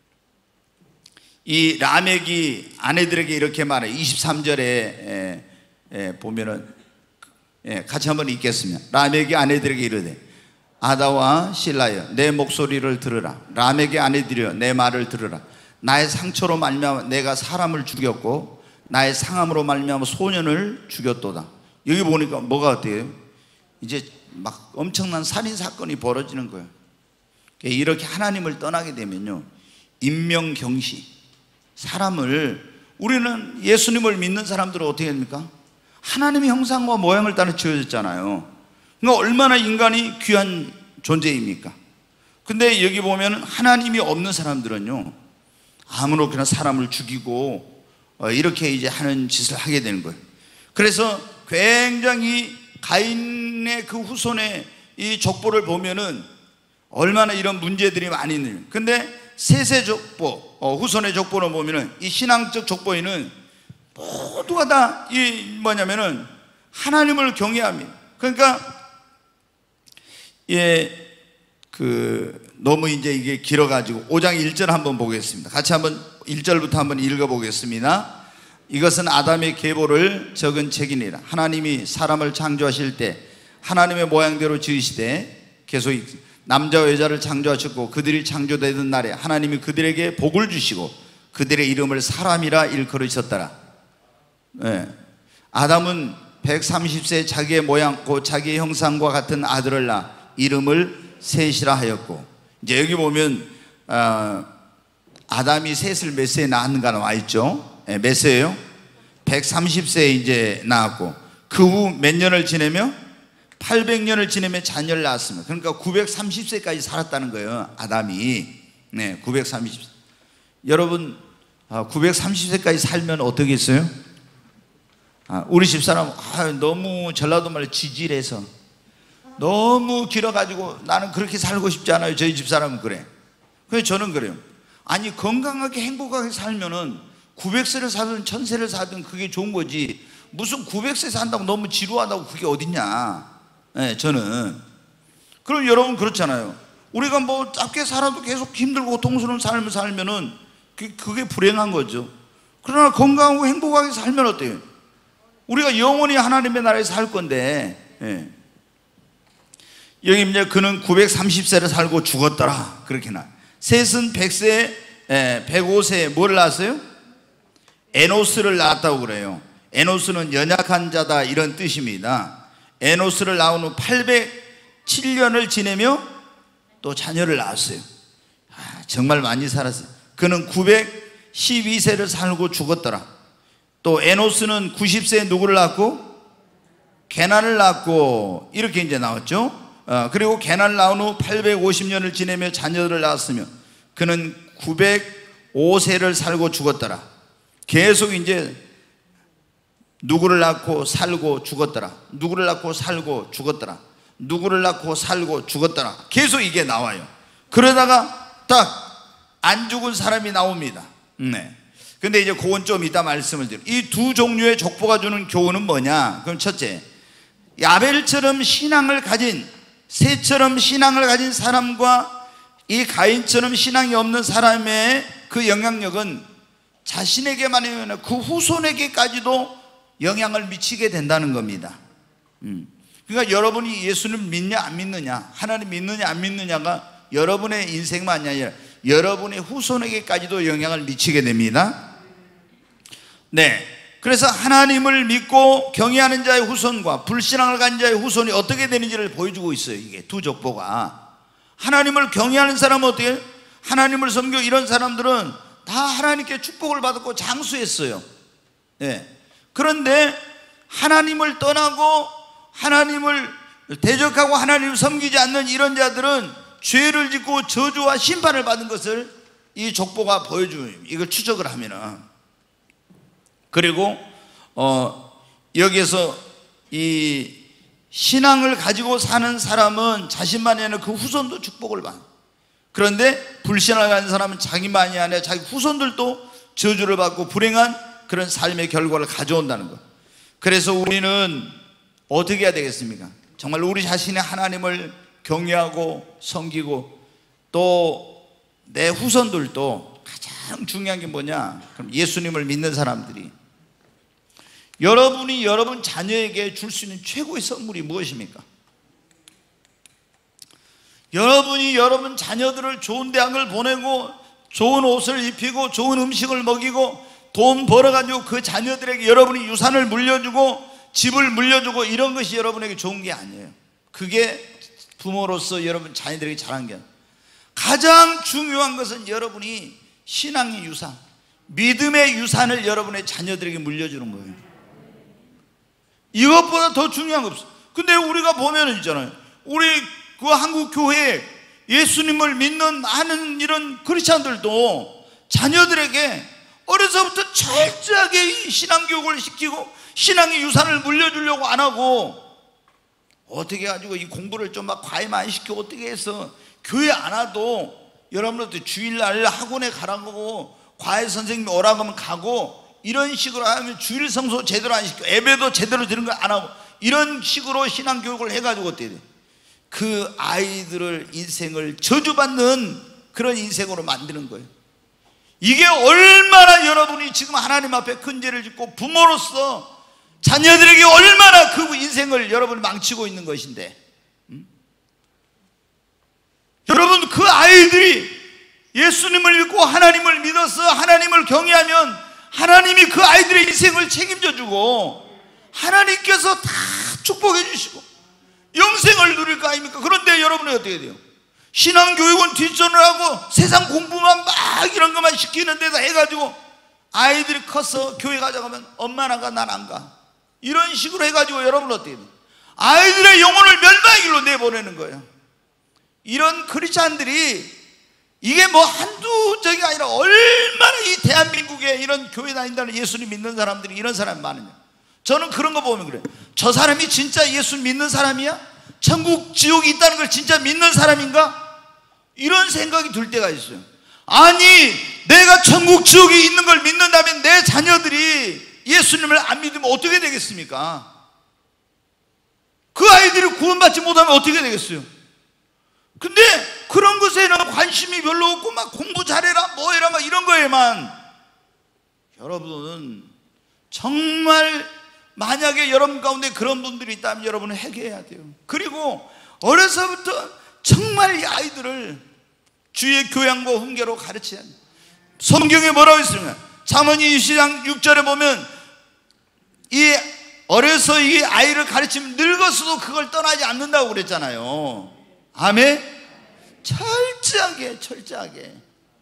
이 라멕이 아내들에게 이렇게 말해. 이십삼 절에 예, 예, 보면은, 예, 같이 한번 읽겠습니다. 라멕이 아내들에게 이르되, 아다와 실라여 내 목소리를 들으라. 라멕의 아내들이여 내 말을 들으라. 나의 상처로 말미암아 내가 사람을 죽였고 나의 상함으로 말미암아 소년을 죽였도다. 여기 보니까 뭐가 어때요? 이제 막 엄청난 살인 사건이 벌어지는 거예요. 이렇게 하나님을 떠나게 되면요, 인명경시, 사람을, 우리는 예수님을 믿는 사람들은 어떻게 됩니까? 하나님의 형상과 모양을 따라 지어졌잖아요. 그러니까 얼마나 인간이 귀한 존재입니까? 근데 여기 보면 하나님이 없는 사람들은요, 아무렇게나 사람을 죽이고 이렇게 이제 하는 짓을 하게 되는 거예요. 그래서 굉장히 가인의 그 후손의 이 족보를 보면은 얼마나 이런 문제들이 많이 있는. 근데 셋의 족보, 어, 후손의 족보를 보면은 이 신앙적 족보에는 모두가 다 이 뭐냐면은 하나님을 경외합니다. 그러니까 예, 그 너무 이제 이게 길어가지고 오 장 일 절 한번 보겠습니다. 같이 한번 일 절부터 한번 읽어보겠습니다. 이것은 아담의 계보를 적은 책이니라. 하나님이 사람을 창조하실 때 하나님의 모양대로 지으시되, 계속 남자와 여자를 창조하셨고 그들이 창조되던 날에 하나님이 그들에게 복을 주시고 그들의 이름을 사람이라 일컬으셨더라. 네. 아담은 백삼십 세 자기의 모양 곧 자기의 형상과 같은 아들을 낳아 이름을 셋이라 하였고, 이제 여기 보면 어, 아담이 셋을 몇 세에 낳았는가 나와 있죠. 네, 몇 세예요? 백삼십 세에 이제 낳았고, 그 후 몇 년을 지내며 팔백 년을 지내며 자녀를 낳았습니다. 그러니까 구백삼십 세까지 살았다는 거예요, 아담이. 네, 구백삼십 세. 여러분, 구백삼십 세까지 살면 어떻겠어요? 아, 우리 집사람 아, 너무 전라도 말 지질해서 너무 길어가지고 나는 그렇게 살고 싶지 않아요. 저희 집사람은 그래. 그래서 저는 그래요. 아니, 건강하게 행복하게 살면은 구백 세를 살든 천 세를 살든 그게 좋은 거지, 무슨 구백 세 산다고 너무 지루하다고 그게 어딨냐. 네, 저는. 그럼 여러분 그렇잖아요. 우리가 뭐 짧게 살아도 계속 힘들고 고통스러운 삶을 살면은 그게 불행한 거죠. 그러나 건강하고 행복하게 살면 어때요? 우리가 영원히 하나님의 나라에 살 건데. 예. 여기 이제 그는 구백삼십 세를 살고 죽었더라. 그렇게 나. 셋은 백 세, 예, 백오 세에 뭘 낳았어요? 에노스를 낳았다고 그래요. 에노스는 연약한 자다 이런 뜻입니다. 에노스를 낳은 후 팔백칠 년을 지내며 또 자녀를 낳았어요. 아, 정말 많이 살았어요. 그는 구백십이 세를 살고 죽었더라. 또 에노스는 구십 세에 누구를 낳았고? 게난을 낳았고, 이렇게 이제 나왔죠. 어, 그리고 게난을 낳은 후 팔백오십 년을 지내며 자녀를 낳았으며 그는 구백오 세를 살고 죽었더라. 계속 이제 누구를 낳고 살고 죽었더라. 누구를 낳고 살고 죽었더라. 누구를 낳고 살고 죽었더라. 계속 이게 나와요. 그러다가 딱 안 죽은 사람이 나옵니다. 네. 근데 이제 그건 좀 이따 말씀을 드려요. 이 두 종류의 족보가 주는 교훈은 뭐냐? 그럼 첫째, 야벨처럼 신앙을 가진, 셋처럼 신앙을 가진 사람과 이 가인처럼 신앙이 없는 사람의 그 영향력은 자신에게만 아니라 그 후손에게까지도 영향을 미치게 된다는 겁니다. 음. 그러니까 여러분이 예수를 믿냐 안 믿느냐, 하나님 믿느냐 안 믿느냐가 여러분의 인생만이 아니라 여러분의 후손에게까지도 영향을 미치게 됩니다. 네, 그래서 하나님을 믿고 경외하는 자의 후손과 불신앙을 가진 자의 후손이 어떻게 되는지를 보여주고 있어요. 이게 두 족보가. 하나님을 경외하는 사람은 어떻게? 하나님을 섬기고 이런 사람들은 다 하나님께 축복을 받았고 장수했어요. 네. 그런데 하나님을 떠나고 하나님을 대적하고 하나님을 섬기지 않는 이런 자들은 죄를 짓고 저주와 심판을 받은 것을 이 족보가 보여줘요. 이걸 추적을 하면은. 그리고 어 여기에서 이 신앙을 가지고 사는 사람은 자신만이 아니라 그 후손도 축복을 받아요. 그런데 불신앙을 가진 사람은 자기만이 아니라 자기 후손들도 저주를 받고 불행한 그런 삶의 결과를 가져온다는 것. 그래서 우리는 어떻게 해야 되겠습니까? 정말 우리 자신이 하나님을 경외하고 섬기고 또 내 후손들도 가장 중요한 게 뭐냐? 그럼 예수님을 믿는 사람들이 여러분이 여러분 자녀에게 줄 수 있는 최고의 선물이 무엇입니까? 여러분이 여러분 자녀들을 좋은 대학을 보내고 좋은 옷을 입히고 좋은 음식을 먹이고 돈 벌어가지고 그 자녀들에게 여러분이 유산을 물려주고 집을 물려주고 이런 것이 여러분에게 좋은 게 아니에요. 그게 부모로서 여러분 자녀들에게 잘한 게 아니에요. 가장 중요한 것은 여러분이 신앙의 유산, 믿음의 유산을 여러분의 자녀들에게 물려주는 거예요. 이것보다 더 중요한 거 없어요. 근데 우리가 보면 있잖아요. 우리 그 한국 교회에 예수님을 믿는 많은 이런 크리스찬들도 자녀들에게 어려서부터 철저하게 신앙교육을 시키고 신앙의 유산을 물려주려고 안 하고 어떻게 해가지고 이 공부를 좀 막 과외 많이 시키고 어떻게 해서 교회 안 와도 여러분들 주일날 학원에 가라고 과외 선생님이 오라고 하면 가고 이런 식으로 하면 주일 성소 제대로 안 시키고 예배도 제대로 드리는 거 안 하고 이런 식으로 신앙교육을 해가지고 어떻게 돼? 그 아이들을 인생을 저주받는 그런 인생으로 만드는 거예요. 이게 얼마나 여러분이 지금 하나님 앞에 큰 죄를 짓고 부모로서 자녀들에게 얼마나 그 인생을 여러분이 망치고 있는 것인데 음? 여러분 그 아이들이 예수님을 믿고 하나님을 믿어서 하나님을 경외하면 하나님이 그 아이들의 인생을 책임져 주고 하나님께서 다 축복해 주시고 영생을 누릴 거 아닙니까? 그런데 여러분이 어떻게 돼요? 신앙교육은 뒷전을 하고 세상 공부만 막 이런 것만 시키는 데다 해가지고 아이들이 커서 교회 가자고 하면 엄마는 안 가, 난 안 가. 이런 식으로 해가지고 여러분 어떻게 돼요? 아이들의 영혼을 멸망의 길로 내보내는 거예요. 이런 크리스찬들이 이게 뭐 한두 적이 아니라 얼마나 이 대한민국에 이런 교회 다닌다는 예수님 믿는 사람들이 이런 사람이 많으냐. 저는 그런 거 보면 그래요. 저 사람이 진짜 예수 믿는 사람이야? 천국 지옥이 있다는 걸 진짜 믿는 사람인가? 이런 생각이 들 때가 있어요. 아니 내가 천국 지옥이 있는 걸 믿는다면 내 자녀들이 예수님을 안 믿으면 어떻게 되겠습니까? 그 아이들이 구원받지 못하면 어떻게 되겠어요? 근데 그런 것에는 관심이 별로 없고 막 공부 잘해라 뭐해라 막 이런 거에만. 여러분은 정말 만약에 여러분 가운데 그런 분들이 있다면 여러분은 회개해야 돼요. 그리고 어려서부터 정말 이 아이들을 주의 교양과 훈계로 가르쳐야 돼요. 성경에 뭐라고 있습니까? 잠언이 이십 장 육 절에 보면 이 어려서 이 아이를 가르치면 늙었어도 그걸 떠나지 않는다고 그랬잖아요. 아멘? 철저하게 철저하게.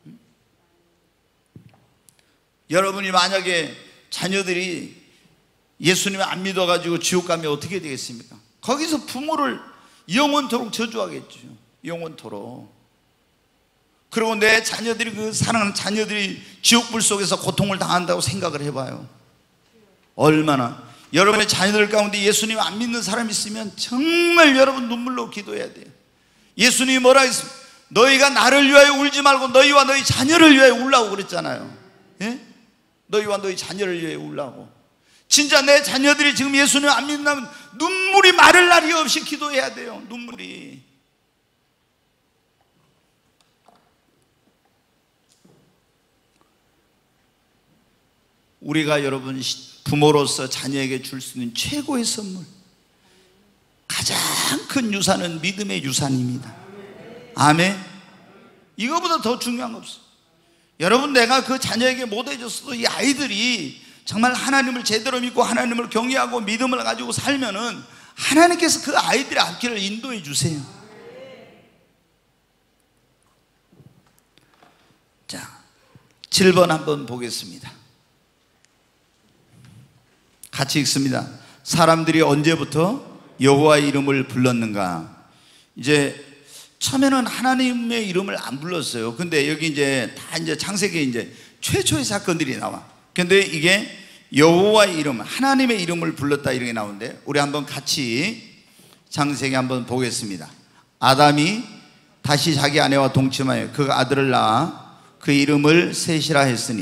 여러분이 만약에 자녀들이 예수님을 안 믿어가지고 지옥 가면 어떻게 되겠습니까? 거기서 부모를 영원토록 저주하겠죠. 영원토록. 그리고 내 자녀들이 그 사랑하는 자녀들이 지옥불 속에서 고통을 당한다고 생각을 해봐요. 얼마나. 여러분의 자녀들 가운데 예수님 안 믿는 사람이 있으면 정말 여러분 눈물로 기도해야 돼요. 예수님이 뭐라 했습니까? 너희가 나를 위하여 울지 말고 너희와 너희 자녀를 위하여 울라고 그랬잖아요. 예? 너희와 너희 자녀를 위하여 울라고. 진짜 내 자녀들이 지금 예수님 안 믿는다면 눈물이 마를 날이 없이 기도해야 돼요. 눈물이. 우리가 여러분 부모로서 자녀에게 줄 수 있는 최고의 선물, 가장 큰 유산은 믿음의 유산입니다. 아멘. 이거보다 더 중요한 거 없어요. 여러분 내가 그 자녀에게 못 해줬어도 이 아이들이 정말 하나님을 제대로 믿고 하나님을 경외하고 믿음을 가지고 살면은 하나님께서 그 아이들의 앞길을 인도해 주세요. 자, 칠 번 한번 보겠습니다. 같이 읽습니다. 사람들이 언제부터 여호와의 이름을 불렀는가? 이제 처음에는 하나님의 이름을 안 불렀어요. 근데 여기 이제 다 이제 창세기에 이제 최초의 사건들이 나와. 근데 이게 여호와의 이름, 하나님의 이름을 불렀다 이렇게 나오는데, 우리 한번 같이 창세기 한번 보겠습니다. 아담이 다시 자기 아내와 동침하여 그 아들을 낳아 그 이름을 셋이라 했으니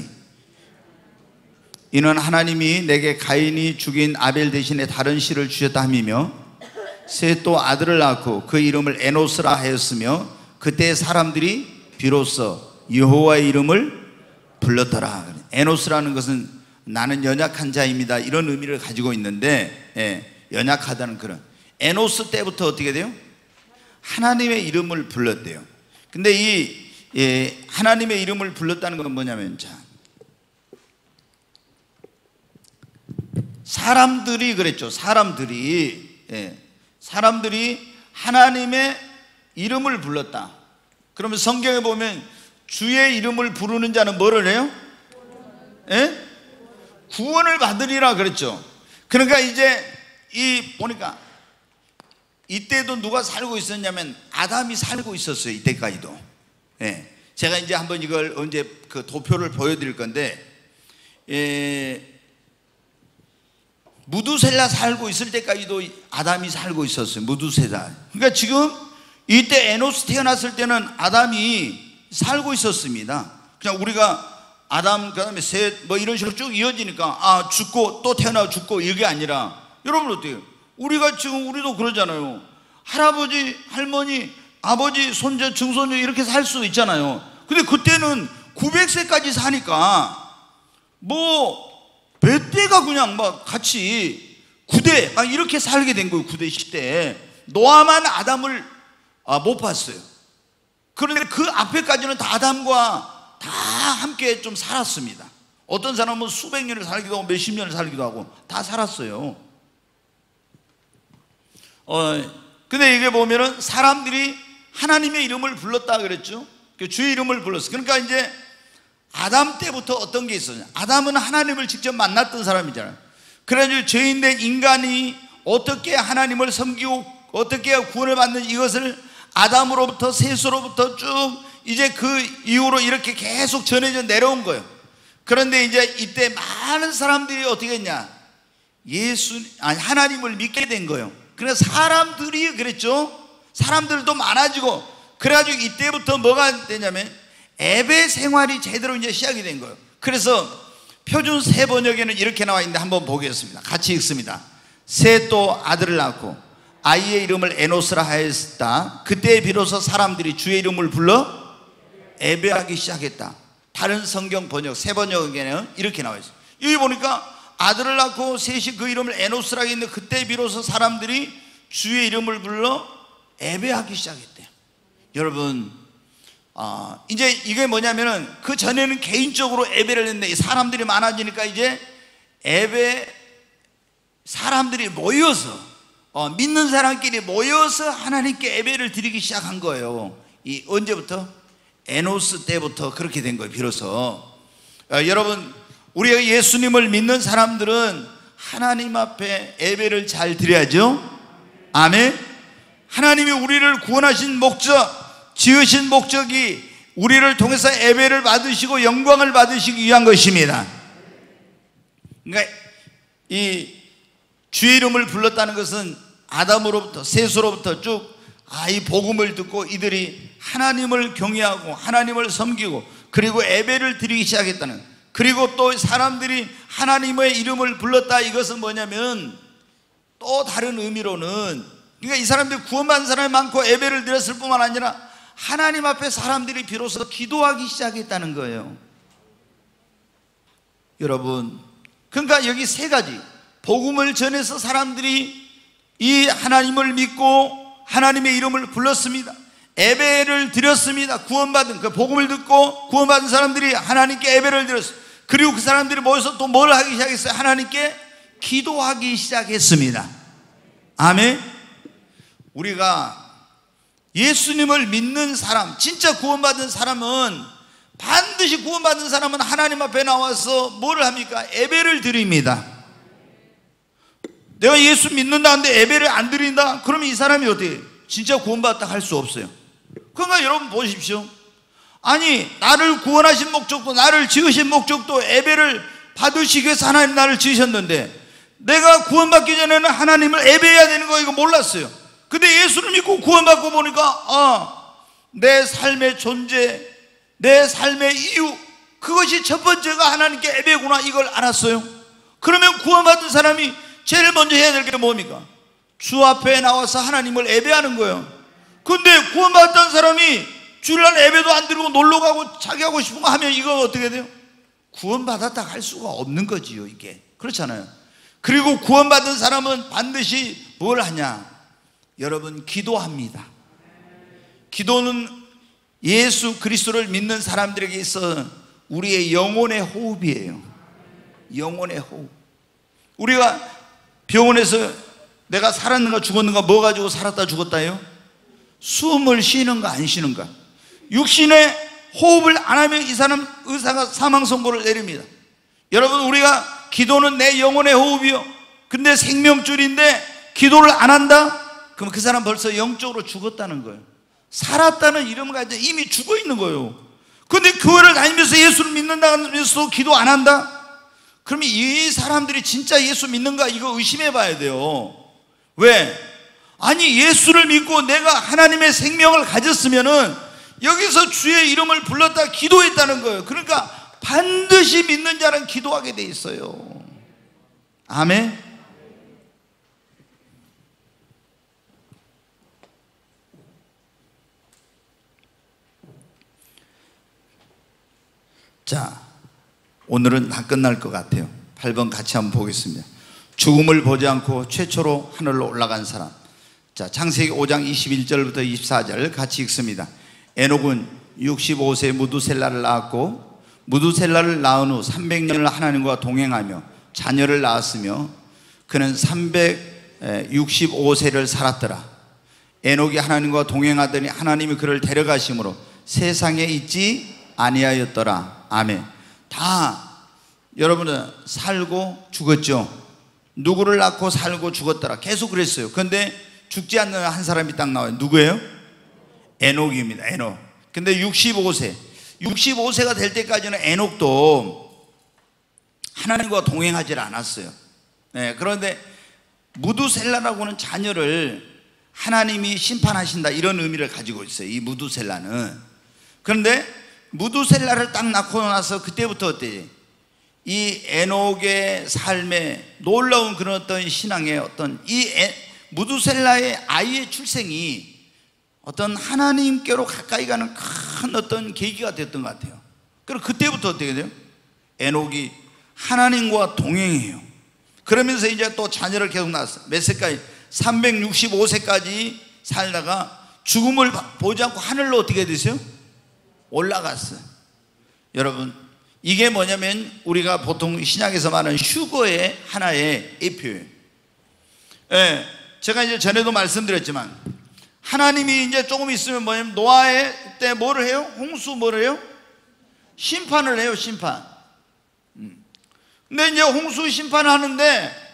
이는 하나님이 내게 가인이 죽인 아벨 대신에 다른 씨를 주셨다 함이며, 셋 또 아들을 낳고 그 이름을 에노스라 하였으며 그때 사람들이 비로소 여호와의 이름을 불렀더라. 에노스라는 것은 나는 연약한 자입니다 이런 의미를 가지고 있는데, 예, 연약하다는 그런, 에노스 때부터 어떻게 돼요? 하나님의 이름을 불렀대요. 근데 이 예, 하나님의 이름을 불렀다는 건 뭐냐면, 자, 사람들이 그랬죠. 사람들이 예, 사람들이 하나님의 이름을 불렀다. 그러면 성경에 보면 주의 이름을 부르는 자는 뭐를 해요? 예? 구원을 받으리라 그랬죠. 그러니까 이제 이 보니까 이때도 누가 살고 있었냐면 아담이 살고 있었어요. 이때까지도. 예. 제가 이제 한번 이걸 언제 그 도표를 보여드릴 건데, 예, 무두셀라 살고 있을 때까지도 아담이 살고 있었어요. 무두셀라. 그러니까 지금 이때 에노스 태어났을 때는 아담이 살고 있었습니다. 그냥 우리가 아담 그다음에 셋 뭐 이런 식으로 쭉 이어지니까 아 죽고 또 태어나고 죽고 이게 아니라, 여러분 어때요? 우리가 지금 우리도 그러잖아요. 할아버지, 할머니, 아버지, 손자, 증손자 이렇게 살 수도 있잖아요. 근데 그때는 구백 세까지 사니까 뭐 몇 대가 그냥 막 같이 구 대 막 이렇게 살게 된 거예요. 구 대 시대에 노아만 아담을 아, 못 봤어요. 그런데 그 앞에까지는 다 아담과 다 함께 좀 살았습니다. 어떤 사람은 수백 년을 살기도 하고 몇십 년을 살기도 하고 다 살았어요. 어, 근데 이게 보면은 사람들이 하나님의 이름을 불렀다 그랬죠. 주의 이름을 불렀어. 그러니까 이제 아담 때부터 어떤 게 있었냐, 아담은 하나님을 직접 만났던 사람이잖아요. 그래가지고 죄인된 인간이 어떻게 하나님을 섬기고 어떻게 구원을 받는 이것을 아담으로부터 셋으로부터 쭉 이제 그 이후로 이렇게 계속 전해져 내려온 거예요. 그런데 이제 이때 많은 사람들이 어떻게 했냐, 예수 아니 하나님을 믿게 된 거예요. 그래서 사람들이 그랬죠. 사람들도 많아지고, 그래가지고 이때부터 뭐가 되냐면 예배 생활이 제대로 이제 시작이 된 거예요. 그래서 표준 새 번역에는 이렇게 나와 있는데 한번 보겠습니다. 같이 읽습니다. 셋 또 아들을 낳고 아이의 이름을 에노스라 하였다. 그때 비로소 사람들이 주의 이름을 불러 예배하기 시작했다. 다른 성경 번역 새 번역에는 이렇게 나와 있어요. 여기 보니까 아들을 낳고 셋이 그 이름을 에노스라 했는데 그때 비로소 사람들이 주의 이름을 불러 예배하기 시작했대요. 여러분, 아, 이제 이게 뭐냐면은 그 전에는 개인적으로 예배를 했는데 사람들이 많아지니까 이제 예배 사람들이 모여서 어, 믿는 사람끼리 모여서 하나님께 예배를 드리기 시작한 거예요. 이 언제부터? 에노스 때부터 그렇게 된 거예요. 비로소 어, 여러분, 우리가 예수님을 믿는 사람들은 하나님 앞에 예배를 잘 드려야죠. 아멘. 하나님이 우리를 구원하신 목적, 지으신 목적이 우리를 통해서 예배를 받으시고 영광을 받으시기 위한 것입니다. 그러니까 이 주의 이름을 불렀다는 것은 아담으로부터 셋으로부터 쭉 아, 이 복음을 듣고 이들이 하나님을 경외하고 하나님을 섬기고 그리고 예배를 드리기 시작했다는, 그리고 또 사람들이 하나님의 이름을 불렀다. 이것은 뭐냐면 또 다른 의미로는, 그러니까 이 사람들이 구원받은 사람이 많고 예배를 드렸을 뿐만 아니라 하나님 앞에 사람들이 비로소 기도하기 시작했다는 거예요. 여러분, 그러니까 여기 세 가지, 복음을 전해서 사람들이 이 하나님을 믿고 하나님의 이름을 불렀습니다. 예배를 드렸습니다. 구원받은 그 복음을 듣고 구원받은 사람들이 하나님께 예배를 드렸어요. 그리고 그 사람들이 모여서 또 뭘 하기 시작했어요? 하나님께 기도하기 시작했습니다. 아멘. 우리가 예수님을 믿는 사람, 진짜 구원받은 사람은, 반드시 구원받은 사람은 하나님 앞에 나와서 뭐를 합니까? 예배를 드립니다. 내가 예수 믿는다는데 예배를 안 드린다? 그러면 이 사람이 어떻게 진짜 구원받았다 할 수 없어요. 그러니까 여러분 보십시오. 아니, 나를 구원하신 목적도, 나를 지으신 목적도 예배를 받으시기 위해서 하나님 나를 지으셨는데, 내가 구원받기 전에는 하나님을 예배해야 되는 거 이거 몰랐어요. 근데 예수를 믿고 구원받고 보니까 아, 내 삶의 존재, 내 삶의 이유, 그것이 첫 번째가 하나님께 예배구나, 이걸 알았어요. 그러면 구원받은 사람이 제일 먼저 해야 될 게 뭡니까? 주 앞에 나와서 하나님을 예배하는 거예요. 근데 구원받았던 사람이 주일날 예배도 안 드리고 놀러 가고 자기 하고 싶은 거 하면 이거 어떻게 돼요? 구원받았다 할 수가 없는 거지요, 이게. 그렇잖아요. 그리고 구원받은 사람은 반드시 뭘 하냐? 여러분, 기도합니다. 기도는 예수 그리스도를 믿는 사람들에게 있어 우리의 영혼의 호흡이에요. 영혼의 호흡. 우리가 병원에서 내가 살았는가 죽었는가 뭐 가지고 살았다 죽었다요? 숨을 쉬는가 안 쉬는가. 육신의 호흡을 안 하면 이 사람, 의사가 사망 선고를 내립니다. 여러분, 우리가 기도는 내 영혼의 호흡이요, 근데 생명줄인데 기도를 안 한다? 그럼 그 사람 벌써 영적으로 죽었다는 거예요. 살았다는 이름을 가지고 이미 죽어 있는 거예요. 근데 교회를 다니면서 예수를 믿는다면서 기도 안 한다? 그러면 이 사람들이 진짜 예수 믿는가 이거 의심해 봐야 돼요. 왜? 아니, 예수를 믿고 내가 하나님의 생명을 가졌으면은 여기서 주의 이름을 불렀다 기도했다는 거예요. 그러니까 반드시 믿는 자는 기도하게 돼 있어요. 아멘. 자, 오늘은 다 끝날 것 같아요. 팔 번 같이 한번 보겠습니다. 죽음을 보지 않고 최초로 하늘로 올라간 사람. 자, 창세기 오 장 이십일 절부터 이십사 절 같이 읽습니다. 에녹은 육십오 세 무두셀라를 낳았고, 무두셀라를 낳은 후 삼백 년을 하나님과 동행하며 자녀를 낳았으며, 그는 삼백육십오 세를 살았더라. 에녹이 하나님과 동행하더니 하나님이 그를 데려가심으로 세상에 있지 아니하였더라. 아멘. 다 여러분은 살고 죽었죠. 누구를 낳고 살고 죽었더라. 계속 그랬어요. 그런데 죽지 않는 한 사람이 딱 나와요. 누구예요? 에녹입니다. 에녹. 근데 육십오 세 육십오 세가 될 때까지는 에녹도 하나님과 동행하지 않았어요. 네, 그런데 무두셀라라고는 자녀를 하나님이 심판하신다, 이런 의미를 가지고 있어요, 이 무두셀라는. 그런데 무두셀라를 딱 낳고 나서 그때부터 어때요? 이 에녹의 삶에 놀라운 그런 어떤 신앙의 어떤 이 에, 무두셀라의 아이의 출생이 어떤 하나님께로 가까이 가는 큰 어떤 계기가 됐던 것 같아요. 그리고 그때부터 어떻게 돼요? 에녹이 하나님과 동행해요. 그러면서 이제 또 자녀를 계속 낳았어요. 몇 세까지? 삼백육십오 세까지 살다가 죽음을 보지 않고 하늘로 어떻게 되세요? 올라갔어요. 여러분, 이게 뭐냐면 우리가 보통 신약에서 말하는 휴거의 하나의 예표예요. 예, 제가 이제 전에도 말씀드렸지만 하나님이 이제 조금 있으면 뭐냐면 노아의 때 뭐를 해요? 홍수 뭐를 해요? 심판을 해요, 심판. 음. 근데 이제 홍수 심판을 하는데,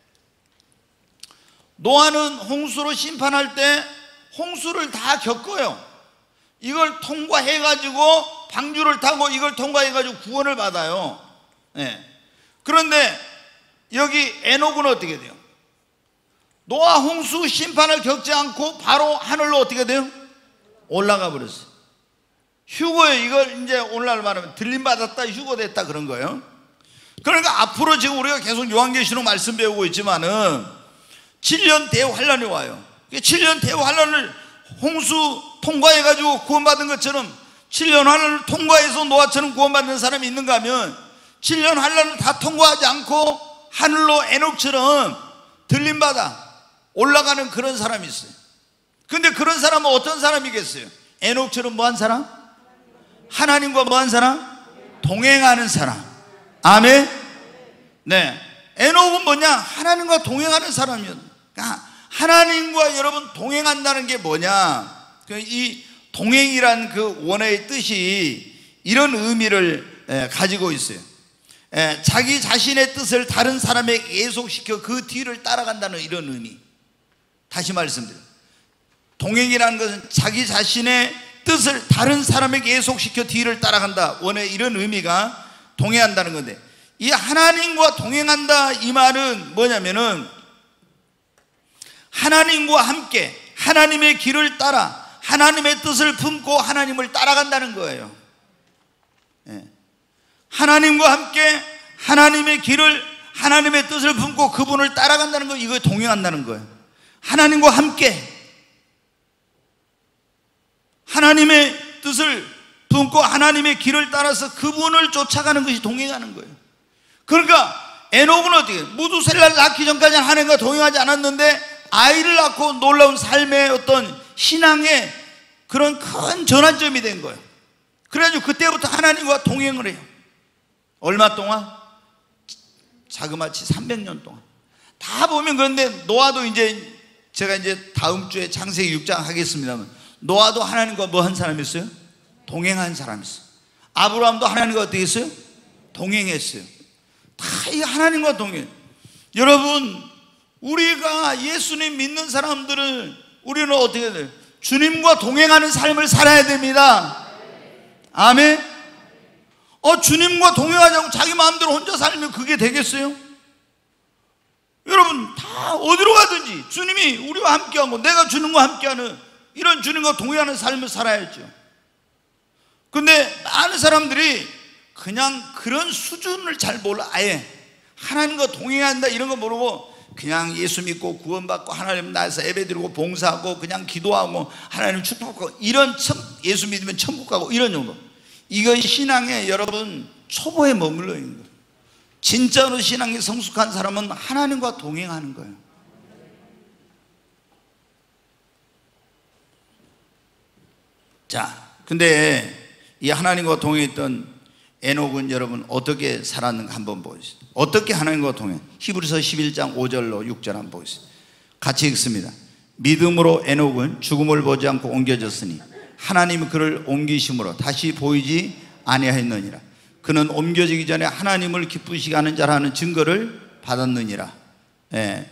노아는 홍수로 심판할 때 홍수를 다 겪어요. 이걸 통과해가지고 방주를 타고 이걸 통과해가지고 구원을 받아요. 네. 그런데 여기 에녹은 어떻게 돼요? 노아 홍수 심판을 겪지 않고 바로 하늘로 어떻게 돼요? 올라가 버렸어요. 휴거예요. 이걸 이제 오늘날 말하면 들림받았다, 휴거됐다, 그런 거예요. 그러니까 앞으로 지금 우리가 계속 요한계시록 말씀 배우고 있지만은 칠 년 대환란이 와요. 칠 년 대환란을 홍수 통과해가지고 구원받은 것처럼 칠 년 환란을 통과해서 노아처럼 구원받는 사람이 있는가 하면 칠 년 환란을 다 통과하지 않고 하늘로 에녹처럼 들림받아 올라가는 그런 사람이 있어요. 근데 그런 사람은 어떤 사람이겠어요? 에녹처럼 뭐한 사람? 하나님과 뭐한 사람? 동행하는 사람. 아멘. 네, 에녹은 뭐냐? 하나님과 동행하는 사람이었. 그러니까 하나님과 여러분 동행한다는 게 뭐냐? 이 동행이란 그 원어의 뜻이 이런 의미를 가지고 있어요. 자기 자신의 뜻을 다른 사람에게 예속시켜 그 뒤를 따라간다는 이런 의미. 다시 말씀드려요. 동행이라는 것은 자기 자신의 뜻을 다른 사람에게 예속시켜 뒤를 따라간다. 원래 이런 의미가 동행한다는 건데, 이 하나님과 동행한다 이 말은 뭐냐면은 하나님과 함께 하나님의 길을 따라 하나님의 뜻을 품고 하나님을 따라간다는 거예요. 예. 하나님과 함께 하나님의 길을, 하나님의 뜻을 품고 그분을 따라간다는 거, 이거 동행한다는 거예요. 하나님과 함께 하나님의 뜻을 품고 하나님의 길을 따라서 그분을 쫓아가는 것이 동행하는 거예요. 그러니까 에녹은 어떻게, 무두셀라를 낳기 전까지는 하나님과 동행하지 않았는데 아이를 낳고 놀라운 삶의 어떤 신앙의 그런 큰 전환점이 된 거예요. 그래가지고 그때부터 하나님과 동행을 해요. 얼마 동안? 자그마치 삼백 년 동안. 다 보면. 그런데 노아도 이제 제가 이제 다음 주에 창세기 육 장 하겠습니다만, 노아도 하나님과 뭐 한 사람이었어요? 동행한 사람이었어요. 아브라함도 하나님과 어떻게 했어요? 동행했어요. 다 이 하나님과 동행. 여러분, 우리가 예수님 믿는 사람들은 우리는 어떻게 해야 돼요? 주님과 동행하는 삶을 살아야 됩니다. 아멘. 어, 주님과 동행하자고 자기 마음대로 혼자 살면 그게 되겠어요? 여러분, 다 어디로 가든지 주님이 우리와 함께하고 내가 주님과 함께하는 이런 주님과 동행하는 삶을 살아야죠. 근데 많은 사람들이 그냥 그런 수준을 잘 몰라. 아예 하나님과 동행한다 이런 거 모르고 그냥 예수 믿고 구원받고 하나님 나라에서 예배드리고 봉사하고 그냥 기도하고 하나님 축복하고 이런 천, 예수 믿으면 천국 가고 이런 정도. 이건 신앙에 여러분 초보에 머물러 있는 거예요. 진짜로 신앙이 성숙한 사람은 하나님과 동행하는 거예요. 자, 근데 이 하나님과 동행했던 에녹은 여러분 어떻게 살았는가 한번 보시죠. 어떻게 하나님과 동행? 히브리서 십일 장 오 절로 육 절 한번 보시죠. 같이 읽습니다. 믿음으로 에녹은 죽음을 보지 않고 옮겨졌으니 하나님이 그를 옮기심으로 다시 보이지 아니하였느니라. 그는 옮겨지기 전에 하나님을 기쁘시게 하는 자라는 증거를 받았느니라. 예,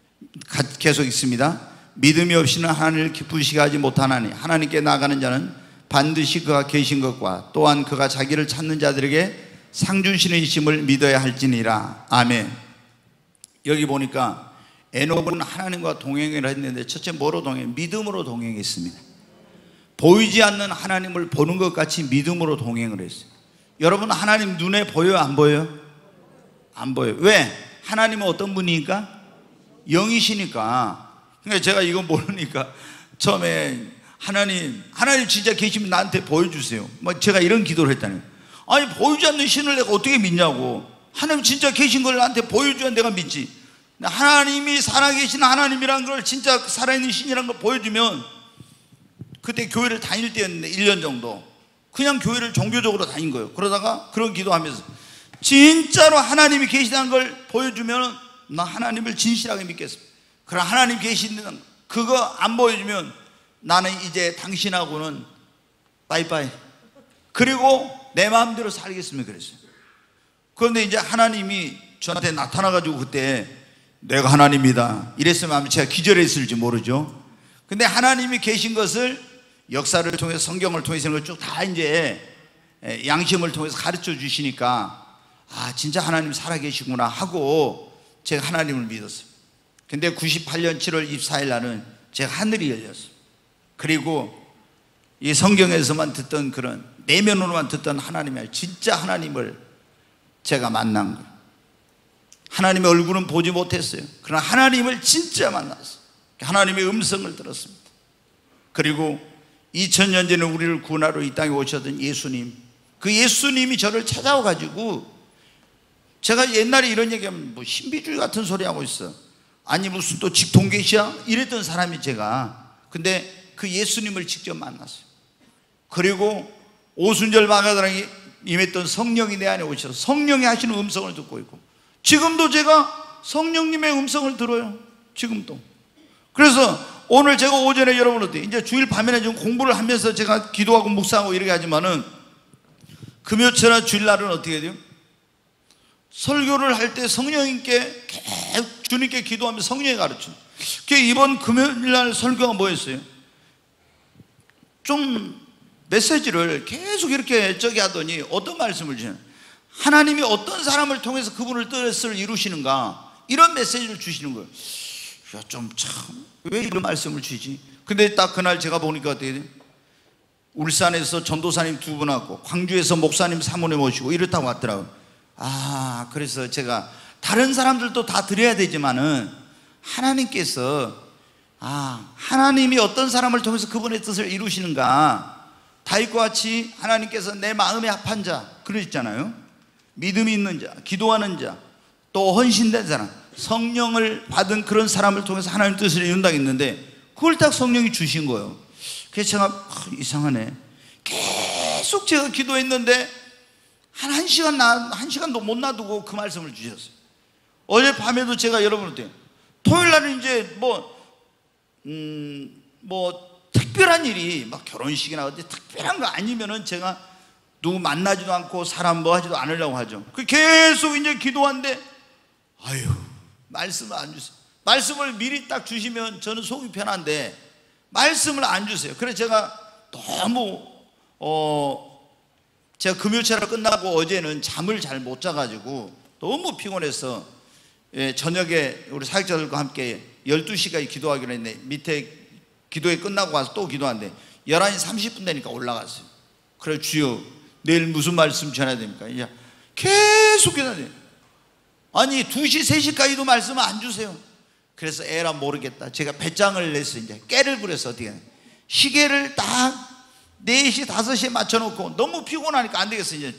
계속 읽습니다. 믿음이 없이는 하나님을 기쁘시게 하지 못하나니 하나님께 나아가는 자는 반드시 그가 계신 것과 또한 그가 자기를 찾는 자들에게 상 주시는 이심을 믿어야 할지니라. 아멘. 여기 보니까 에녹은 하나님과 동행을 했는데 첫째 뭐로 동행? 믿음으로 동행했습니다. 보이지 않는 하나님을 보는 것 같이 믿음으로 동행을 했어요. 여러분, 하나님 눈에 보여요? 안 보여요? 안 보여요. 왜? 하나님은 어떤 분이니까? 영이시니까. 그러니까 제가 이거 모르니까 처음에 하나님, 하나님 진짜 계시면 나한테 보여주세요. 막 제가 이런 기도를 했다니. 아니, 보이지 않는 신을 내가 어떻게 믿냐고. 하나님 진짜 계신 걸 나한테 보여줘야 내가 믿지. 하나님이 살아계신 하나님이라는 걸, 진짜 살아있는 신이라는 걸 보여주면, 그때 교회를 다닐 때였는데 일 년 정도 그냥 교회를 종교적으로 다닌 거예요. 그러다가 그런 기도하면서 진짜로 하나님이 계시다는 걸 보여주면 나 하나님을 진실하게 믿겠습니다. 그럼 하나님 계시는 그거 안 보여주면 나는 이제 당신하고는 빠이빠이, 그리고 내 마음대로 살겠습니다 그랬어요. 그런데 이제 하나님이 저한테 나타나가지고 그때 내가 하나님이다 이랬으면 아마 제가 기절했을지 모르죠. 근데 하나님이 계신 것을 역사를 통해서, 성경을 통해서 이런 걸 쭉 다 이제 양심을 통해서 가르쳐 주시니까 아, 진짜 하나님 살아계시구나 하고 제가 하나님을 믿었어요. 근데 구십팔 년 칠월 이십사일 날은 제가 하늘이 열렸어요. 그리고 이 성경에서만 듣던 그런 내면으로만 듣던 하나님이 진짜 하나님을 제가 만난 거예요. 하나님의 얼굴은 보지 못했어요. 그러나 하나님을 진짜 만났어요. 하나님의 음성을 들었습니다. 그리고 이천 년 전에 우리를 구원하러 이 땅에 오셨던 예수님, 그 예수님이 저를 찾아와 가지고, 제가 옛날에 이런 얘기하면 뭐 신비주의 같은 소리 하고 있어, 아니 무슨 또 직통계시야 이랬던 사람이 제가, 근데 그 예수님을 직접 만났어요. 그리고 오순절 마가다락이 임했던 성령이 내 안에 오셔서 성령이 하시는 음성을 듣고 있고, 지금도 제가 성령님의 음성을 들어요. 지금도. 그래서 오늘 제가 오전에 여러분한테 이제 주일 밤에는 좀 공부를 하면서 제가 기도하고 묵상하고 이렇게 하지만은 금요일이나 주일날은 어떻게 돼요? 설교를 할 때 성령님께 계속 주님께 기도하며 성령이 가르쳐요. 이번 금요일날 설교가 뭐였어요? 좀 메시지를 계속 이렇게 저기 하더니 어떤 말씀을 주시나요? 하나님이 어떤 사람을 통해서 그분을 뜻을 이루시는가, 이런 메시지를 주시는 거예요. 야, 좀 참 왜 이런 말씀을 주시지? 근데 딱 그날 제가 보니까 어떻게 돼요? 울산에서 전도사님 두 분 왔고 광주에서 목사님 사모님 오시고 이렇다고 왔더라고요. 아, 그래서 제가 다른 사람들도 다 드려야 되지만은 하나님께서 아, 하나님이 어떤 사람을 통해서 그분의 뜻을 이루시는가, 다윗과 같이 하나님께서 내 마음에 합한 자 그러셨잖아요. 믿음이 있는 자, 기도하는 자, 또 헌신된 사람, 성령을 받은 그런 사람을 통해서 하나님 뜻을 이룬다고 했는데 그걸 딱 성령이 주신 거예요. 그래서 제가 아, 이상하네, 계속 제가 기도했는데 한 한 시간 나, 한 시간도 못 놔두고 그 말씀을 주셨어요. 어제 밤에도 제가 여러분한테 토요일 날은 이제 뭐 음, 뭐 특별한 일이 막 결혼식이나 어디 특별한 거 아니면은 제가 누구 만나지도 않고 사람 뭐 하지도 않으려고 하죠. 그 계속 이제 기도하는데 아유, 말씀을 안 주세요. 말씀을 미리 딱 주시면 저는 속이 편한데 말씀을 안 주세요. 그래서 제가 너무 어 제가 금요일차로 끝나고 어제는 잠을 잘 못 자가지고 너무 피곤해서 예, 저녁에 우리 사역자들과 함께 열두 시까지 기도하기로 했는데 밑에 기도회 끝나고 와서 또 기도하는데 열한 시 삼십 분 되니까 올라갔어요. 그래, 주여 내일 무슨 말씀 전해야 됩니까? 이제 계속 기도하네요. 아니 두 시 세 시까지도 말씀을 안 주세요. 그래서 에라 모르겠다, 제가 배짱을 내서 이제 깨를 부려서 어떻게 하냐, 시계를 딱 네 시 다섯 시에 맞춰놓고 너무 피곤하니까 안 되겠어요. 이제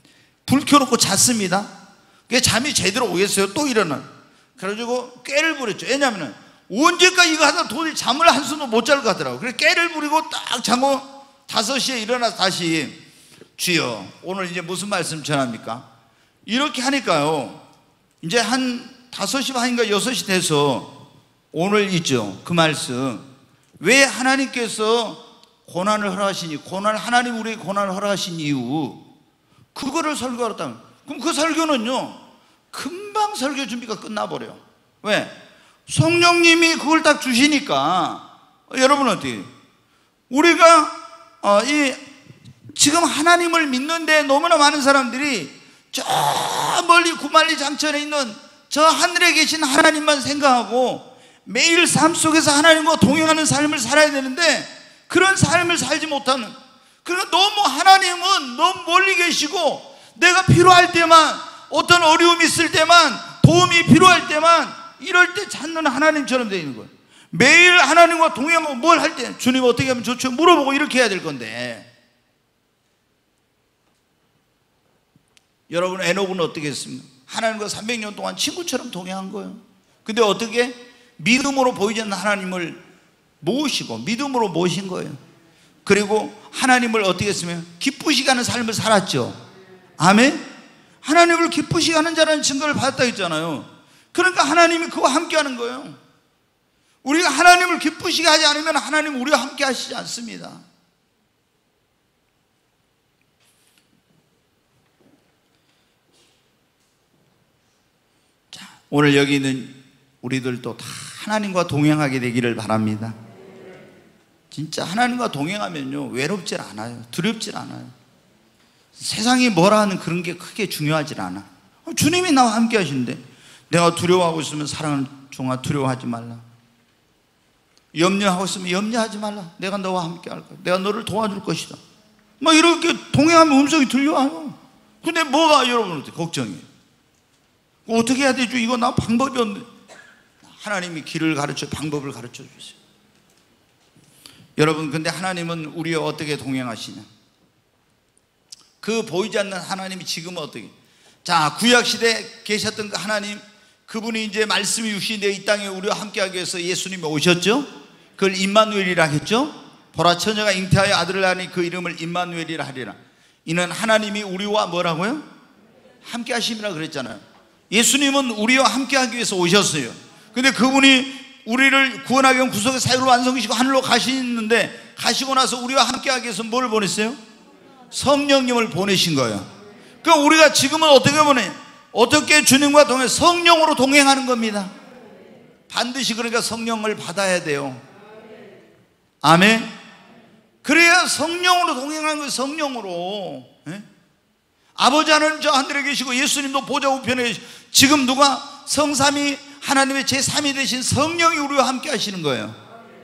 불 켜놓고 잤습니다. 그게 잠이 제대로 오겠어요? 또 일어나. 그래가지고 깨를 부렸죠. 왜냐하면 언제까지 이거 하다 도저히 잠을 한숨도 못 잘 것 같더라고요. 그래서 깨를 부리고 딱 자고 다섯 시에 일어나서 다시 주여 오늘 이제 무슨 말씀 전합니까? 이렇게 하니까요, 이제 한 다섯 시 반인가 여섯 시 돼서 오늘 있죠, 그 말씀. 왜 하나님께서 고난을 허락하시니, 고난, 하나님 우리에게 고난을 허락하신 이유, 그거를 설교하랬다면, 그럼 그 설교는요 금방 설교 준비가 끝나버려요. 왜? 성령님이 그걸 딱 주시니까. 여러분 어떻게, 우리가 어, 이 지금 하나님을 믿는데 너무나 많은 사람들이 저 멀리 구만리 장천에 있는 저 하늘에 계신 하나님만 생각하고 매일 삶 속에서 하나님과 동행하는 삶을 살아야 되는데 그런 삶을 살지 못하는, 그러니까 너무 하나님은 너무 멀리 계시고 내가 필요할 때만, 어떤 어려움이 있을 때만, 도움이 필요할 때만, 이럴 때 찾는 하나님처럼 되어 있는 거예요. 매일 하나님과 동행하고 뭘 할 때 주님 어떻게 하면 좋죠? 물어보고 이렇게 해야 될 건데, 여러분 에녹은 어떻게 했습니까? 하나님과 삼백 년 동안 친구처럼 동행한 거예요. 근데 어떻게? 믿음으로 보이지 않는 하나님을 모시고 믿음으로 모신 거예요. 그리고 하나님을 어떻게 했으면 기쁘시게 하는 삶을 살았죠. 아멘. 하나님을 기쁘시게 하는 자라는 증거를 받았다 했잖아요. 그러니까 하나님이 그와 함께 하는 거예요. 우리가 하나님을 기쁘시게 하지 않으면 하나님 우리와 함께 하시지 않습니다. 자, 오늘 여기 있는 우리들도 다 하나님과 동행하게 되기를 바랍니다. 진짜 하나님과 동행하면요 외롭질 않아요. 두렵질 않아요. 세상이 뭐라 하는 그런 게 크게 중요하질 않아. 주님이 나와 함께 하시는데 내가 두려워하고 있으면 사랑하는 종아 두려워하지 말라. 염려하고 있으면 염려하지 말라. 내가 너와 함께 할 거야. 내가 너를 도와줄 것이다. 막 이렇게 동행하면 음성이 들려와요. 근데 뭐가 여러분한테 걱정이에요? 어떻게 해야 되죠? 이거 나 방법이 없는데. 하나님이 길을 가르쳐, 방법을 가르쳐 주세요. 여러분, 근데 하나님은 우리와 어떻게 동행하시냐? 그 보이지 않는 하나님이 지금은 어떻게? 자, 구약시대에 계셨던 그 하나님, 그분이 이제 말씀이 육신되어 이 땅에 우리와 함께하기 위해서 예수님이 오셨죠? 그걸 임마누엘이라 했죠? 보라 처녀가 잉태하여 아들을 낳으니 그 이름을 임마누엘이라 하리라. 이는 하나님이 우리와 뭐라고요? 함께 하심이라 그랬잖아요. 예수님은 우리와 함께 하기 위해서 오셨어요. 근데 그분이 우리를 구원하기 위한 구속의 사역을 완성시키고 하늘로 가시는데, 가시고 나서 우리와 함께 하기 위해서 뭘 보냈어요? 성령님을 보내신 거예요. 그러니까 우리가 지금은 어떻게 보내? 어떻게 주님과 동행? 성령으로 동행하는 겁니다. 반드시 그러니까 성령을 받아야 돼요. 아멘. 그래야 성령으로 동행하는 거예요. 성령으로. 예? 아버지 하나님 저 하늘에 계시고 예수님도 보좌 우편에 계시고, 지금 누가? 성삼위 하나님의 제삼위 되신 성령이 우리와 함께 하시는 거예요.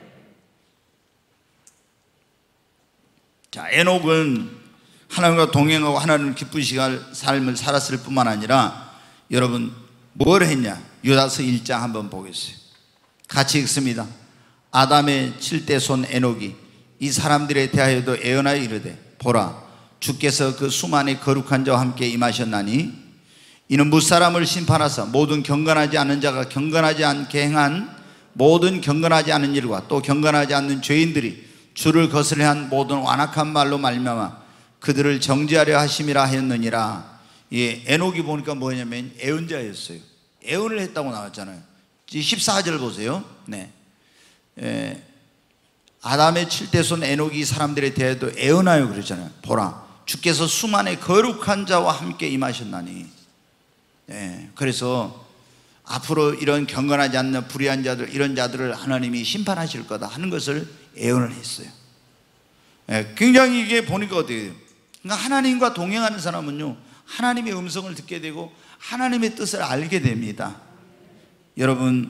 자, 에녹은 하나님과 동행하고 하나님을 기쁘시게 할 삶을 살았을 뿐만 아니라, 여러분 뭘 했냐? 유다서 일 장 한번 보겠어요. 같이 읽습니다. 아담의 칠대 손 에녹이 이 사람들에 대하여도 애언하여 이르되, 보라, 주께서 그 수만의 거룩한 자와 함께 임하셨나니 이는 무사람을 심판하사 모든 경건하지 않은 자가 경건하지 않게 행한 모든 경건하지 않은 일과 또 경건하지 않는 죄인들이 주를 거스려 한 모든 완악한 말로 말미암아 그들을 정죄하려 하심이라 하였느니라. 예, 에녹이 보니까 뭐냐면 애언자였어요. 애언을 했다고 나왔잖아요. 십사 절 보세요. 네. 예, 아담의 칠대 손 에녹이 사람들에 대해도 애언하여 그러잖아요. 보라, 주께서 수만의 거룩한 자와 함께 임하셨나니. 예, 그래서 앞으로 이런 경건하지 않는 불의한 자들, 이런 자들을 하나님이 심판하실 거다 하는 것을 애언을 했어요. 예, 굉장히 이게 보니까 어떻게 돼요? 그러니까 하나님과 동행하는 사람은요, 하나님의 음성을 듣게 되고 하나님의 뜻을 알게 됩니다. 여러분,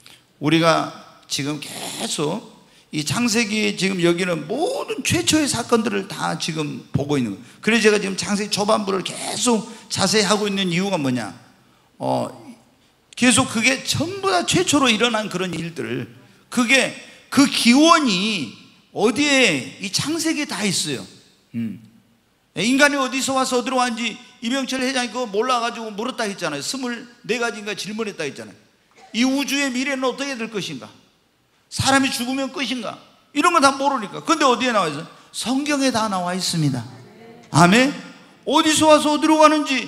우리가 지금 계속 이 창세기 지금 여기는 모든 최초의 사건들을 다 지금 보고 있는 거예요. 그래서 제가 지금 창세기 초반부를 계속 자세히 하고 있는 이유가 뭐냐? 어, 계속 그게 전부 다 최초로 일어난 그런 일들, 그게 그 기원이 어디에? 이 창세기에 다 있어요. 음. 인간이 어디서 와서 어디로 왔는지 이병철 회장이 그거 몰라가지고 물었다 했잖아요. 스물네 가지인가 질문했다 했잖아요. 이 우주의 미래는 어떻게 될 것인가? 사람이 죽으면 끝인가? 이런 거 다 모르니까. 근데 어디에 나와 있어요? 성경에 다 나와 있습니다. 아멘? 어디서 와서 어디로 가는지,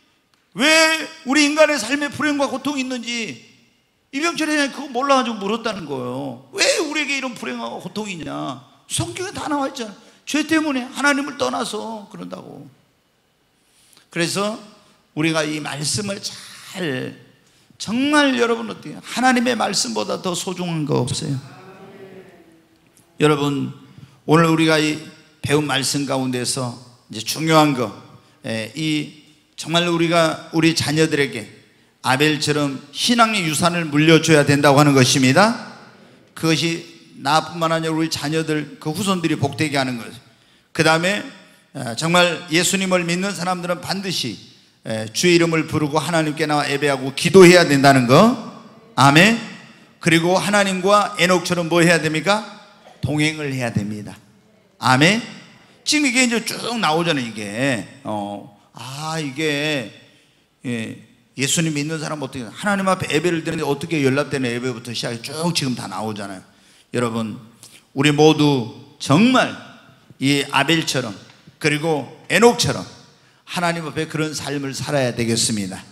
왜 우리 인간의 삶에 불행과 고통이 있는지 이병철 회장이 그거 몰라가지고 물었다는 거예요. 왜 우리에게 이런 불행하고 고통이 있냐? 성경에 다 나와 있잖아요. 죄 때문에 하나님을 떠나서 그런다고. 그래서 우리가 이 말씀을 잘, 정말 여러분 어때요? 하나님의 말씀보다 더 소중한 거 없어요. 여러분, 오늘 우리가 이 배운 말씀 가운데서 이제 중요한 거, 이 정말 우리가 우리 자녀들에게 아벨처럼 신앙의 유산을 물려줘야 된다고 하는 것입니다. 그것이 나뿐만 아니라 우리 자녀들, 그 후손들이 복되게 하는 거예요. 그 다음에 정말 예수님을 믿는 사람들은 반드시 주의 이름을 부르고 하나님께 나와 예배하고 기도해야 된다는 거. 아멘. 그리고 하나님과 에녹처럼 뭐 해야 됩니까? 동행을 해야 됩니다. 아멘. 지금 이게 이제 쭉 나오잖아요. 이게 어, 아 이게 예, 예수님 믿는 사람 어떻게, 하나님 앞에 예배를 드리는데 어떻게 연락되는 예배부터 시작해 쭉 지금 다 나오잖아요. 여러분, 우리 모두 정말 이 아벨처럼 그리고 에녹처럼 하나님 앞에 그런 삶을 살아야 되겠습니다.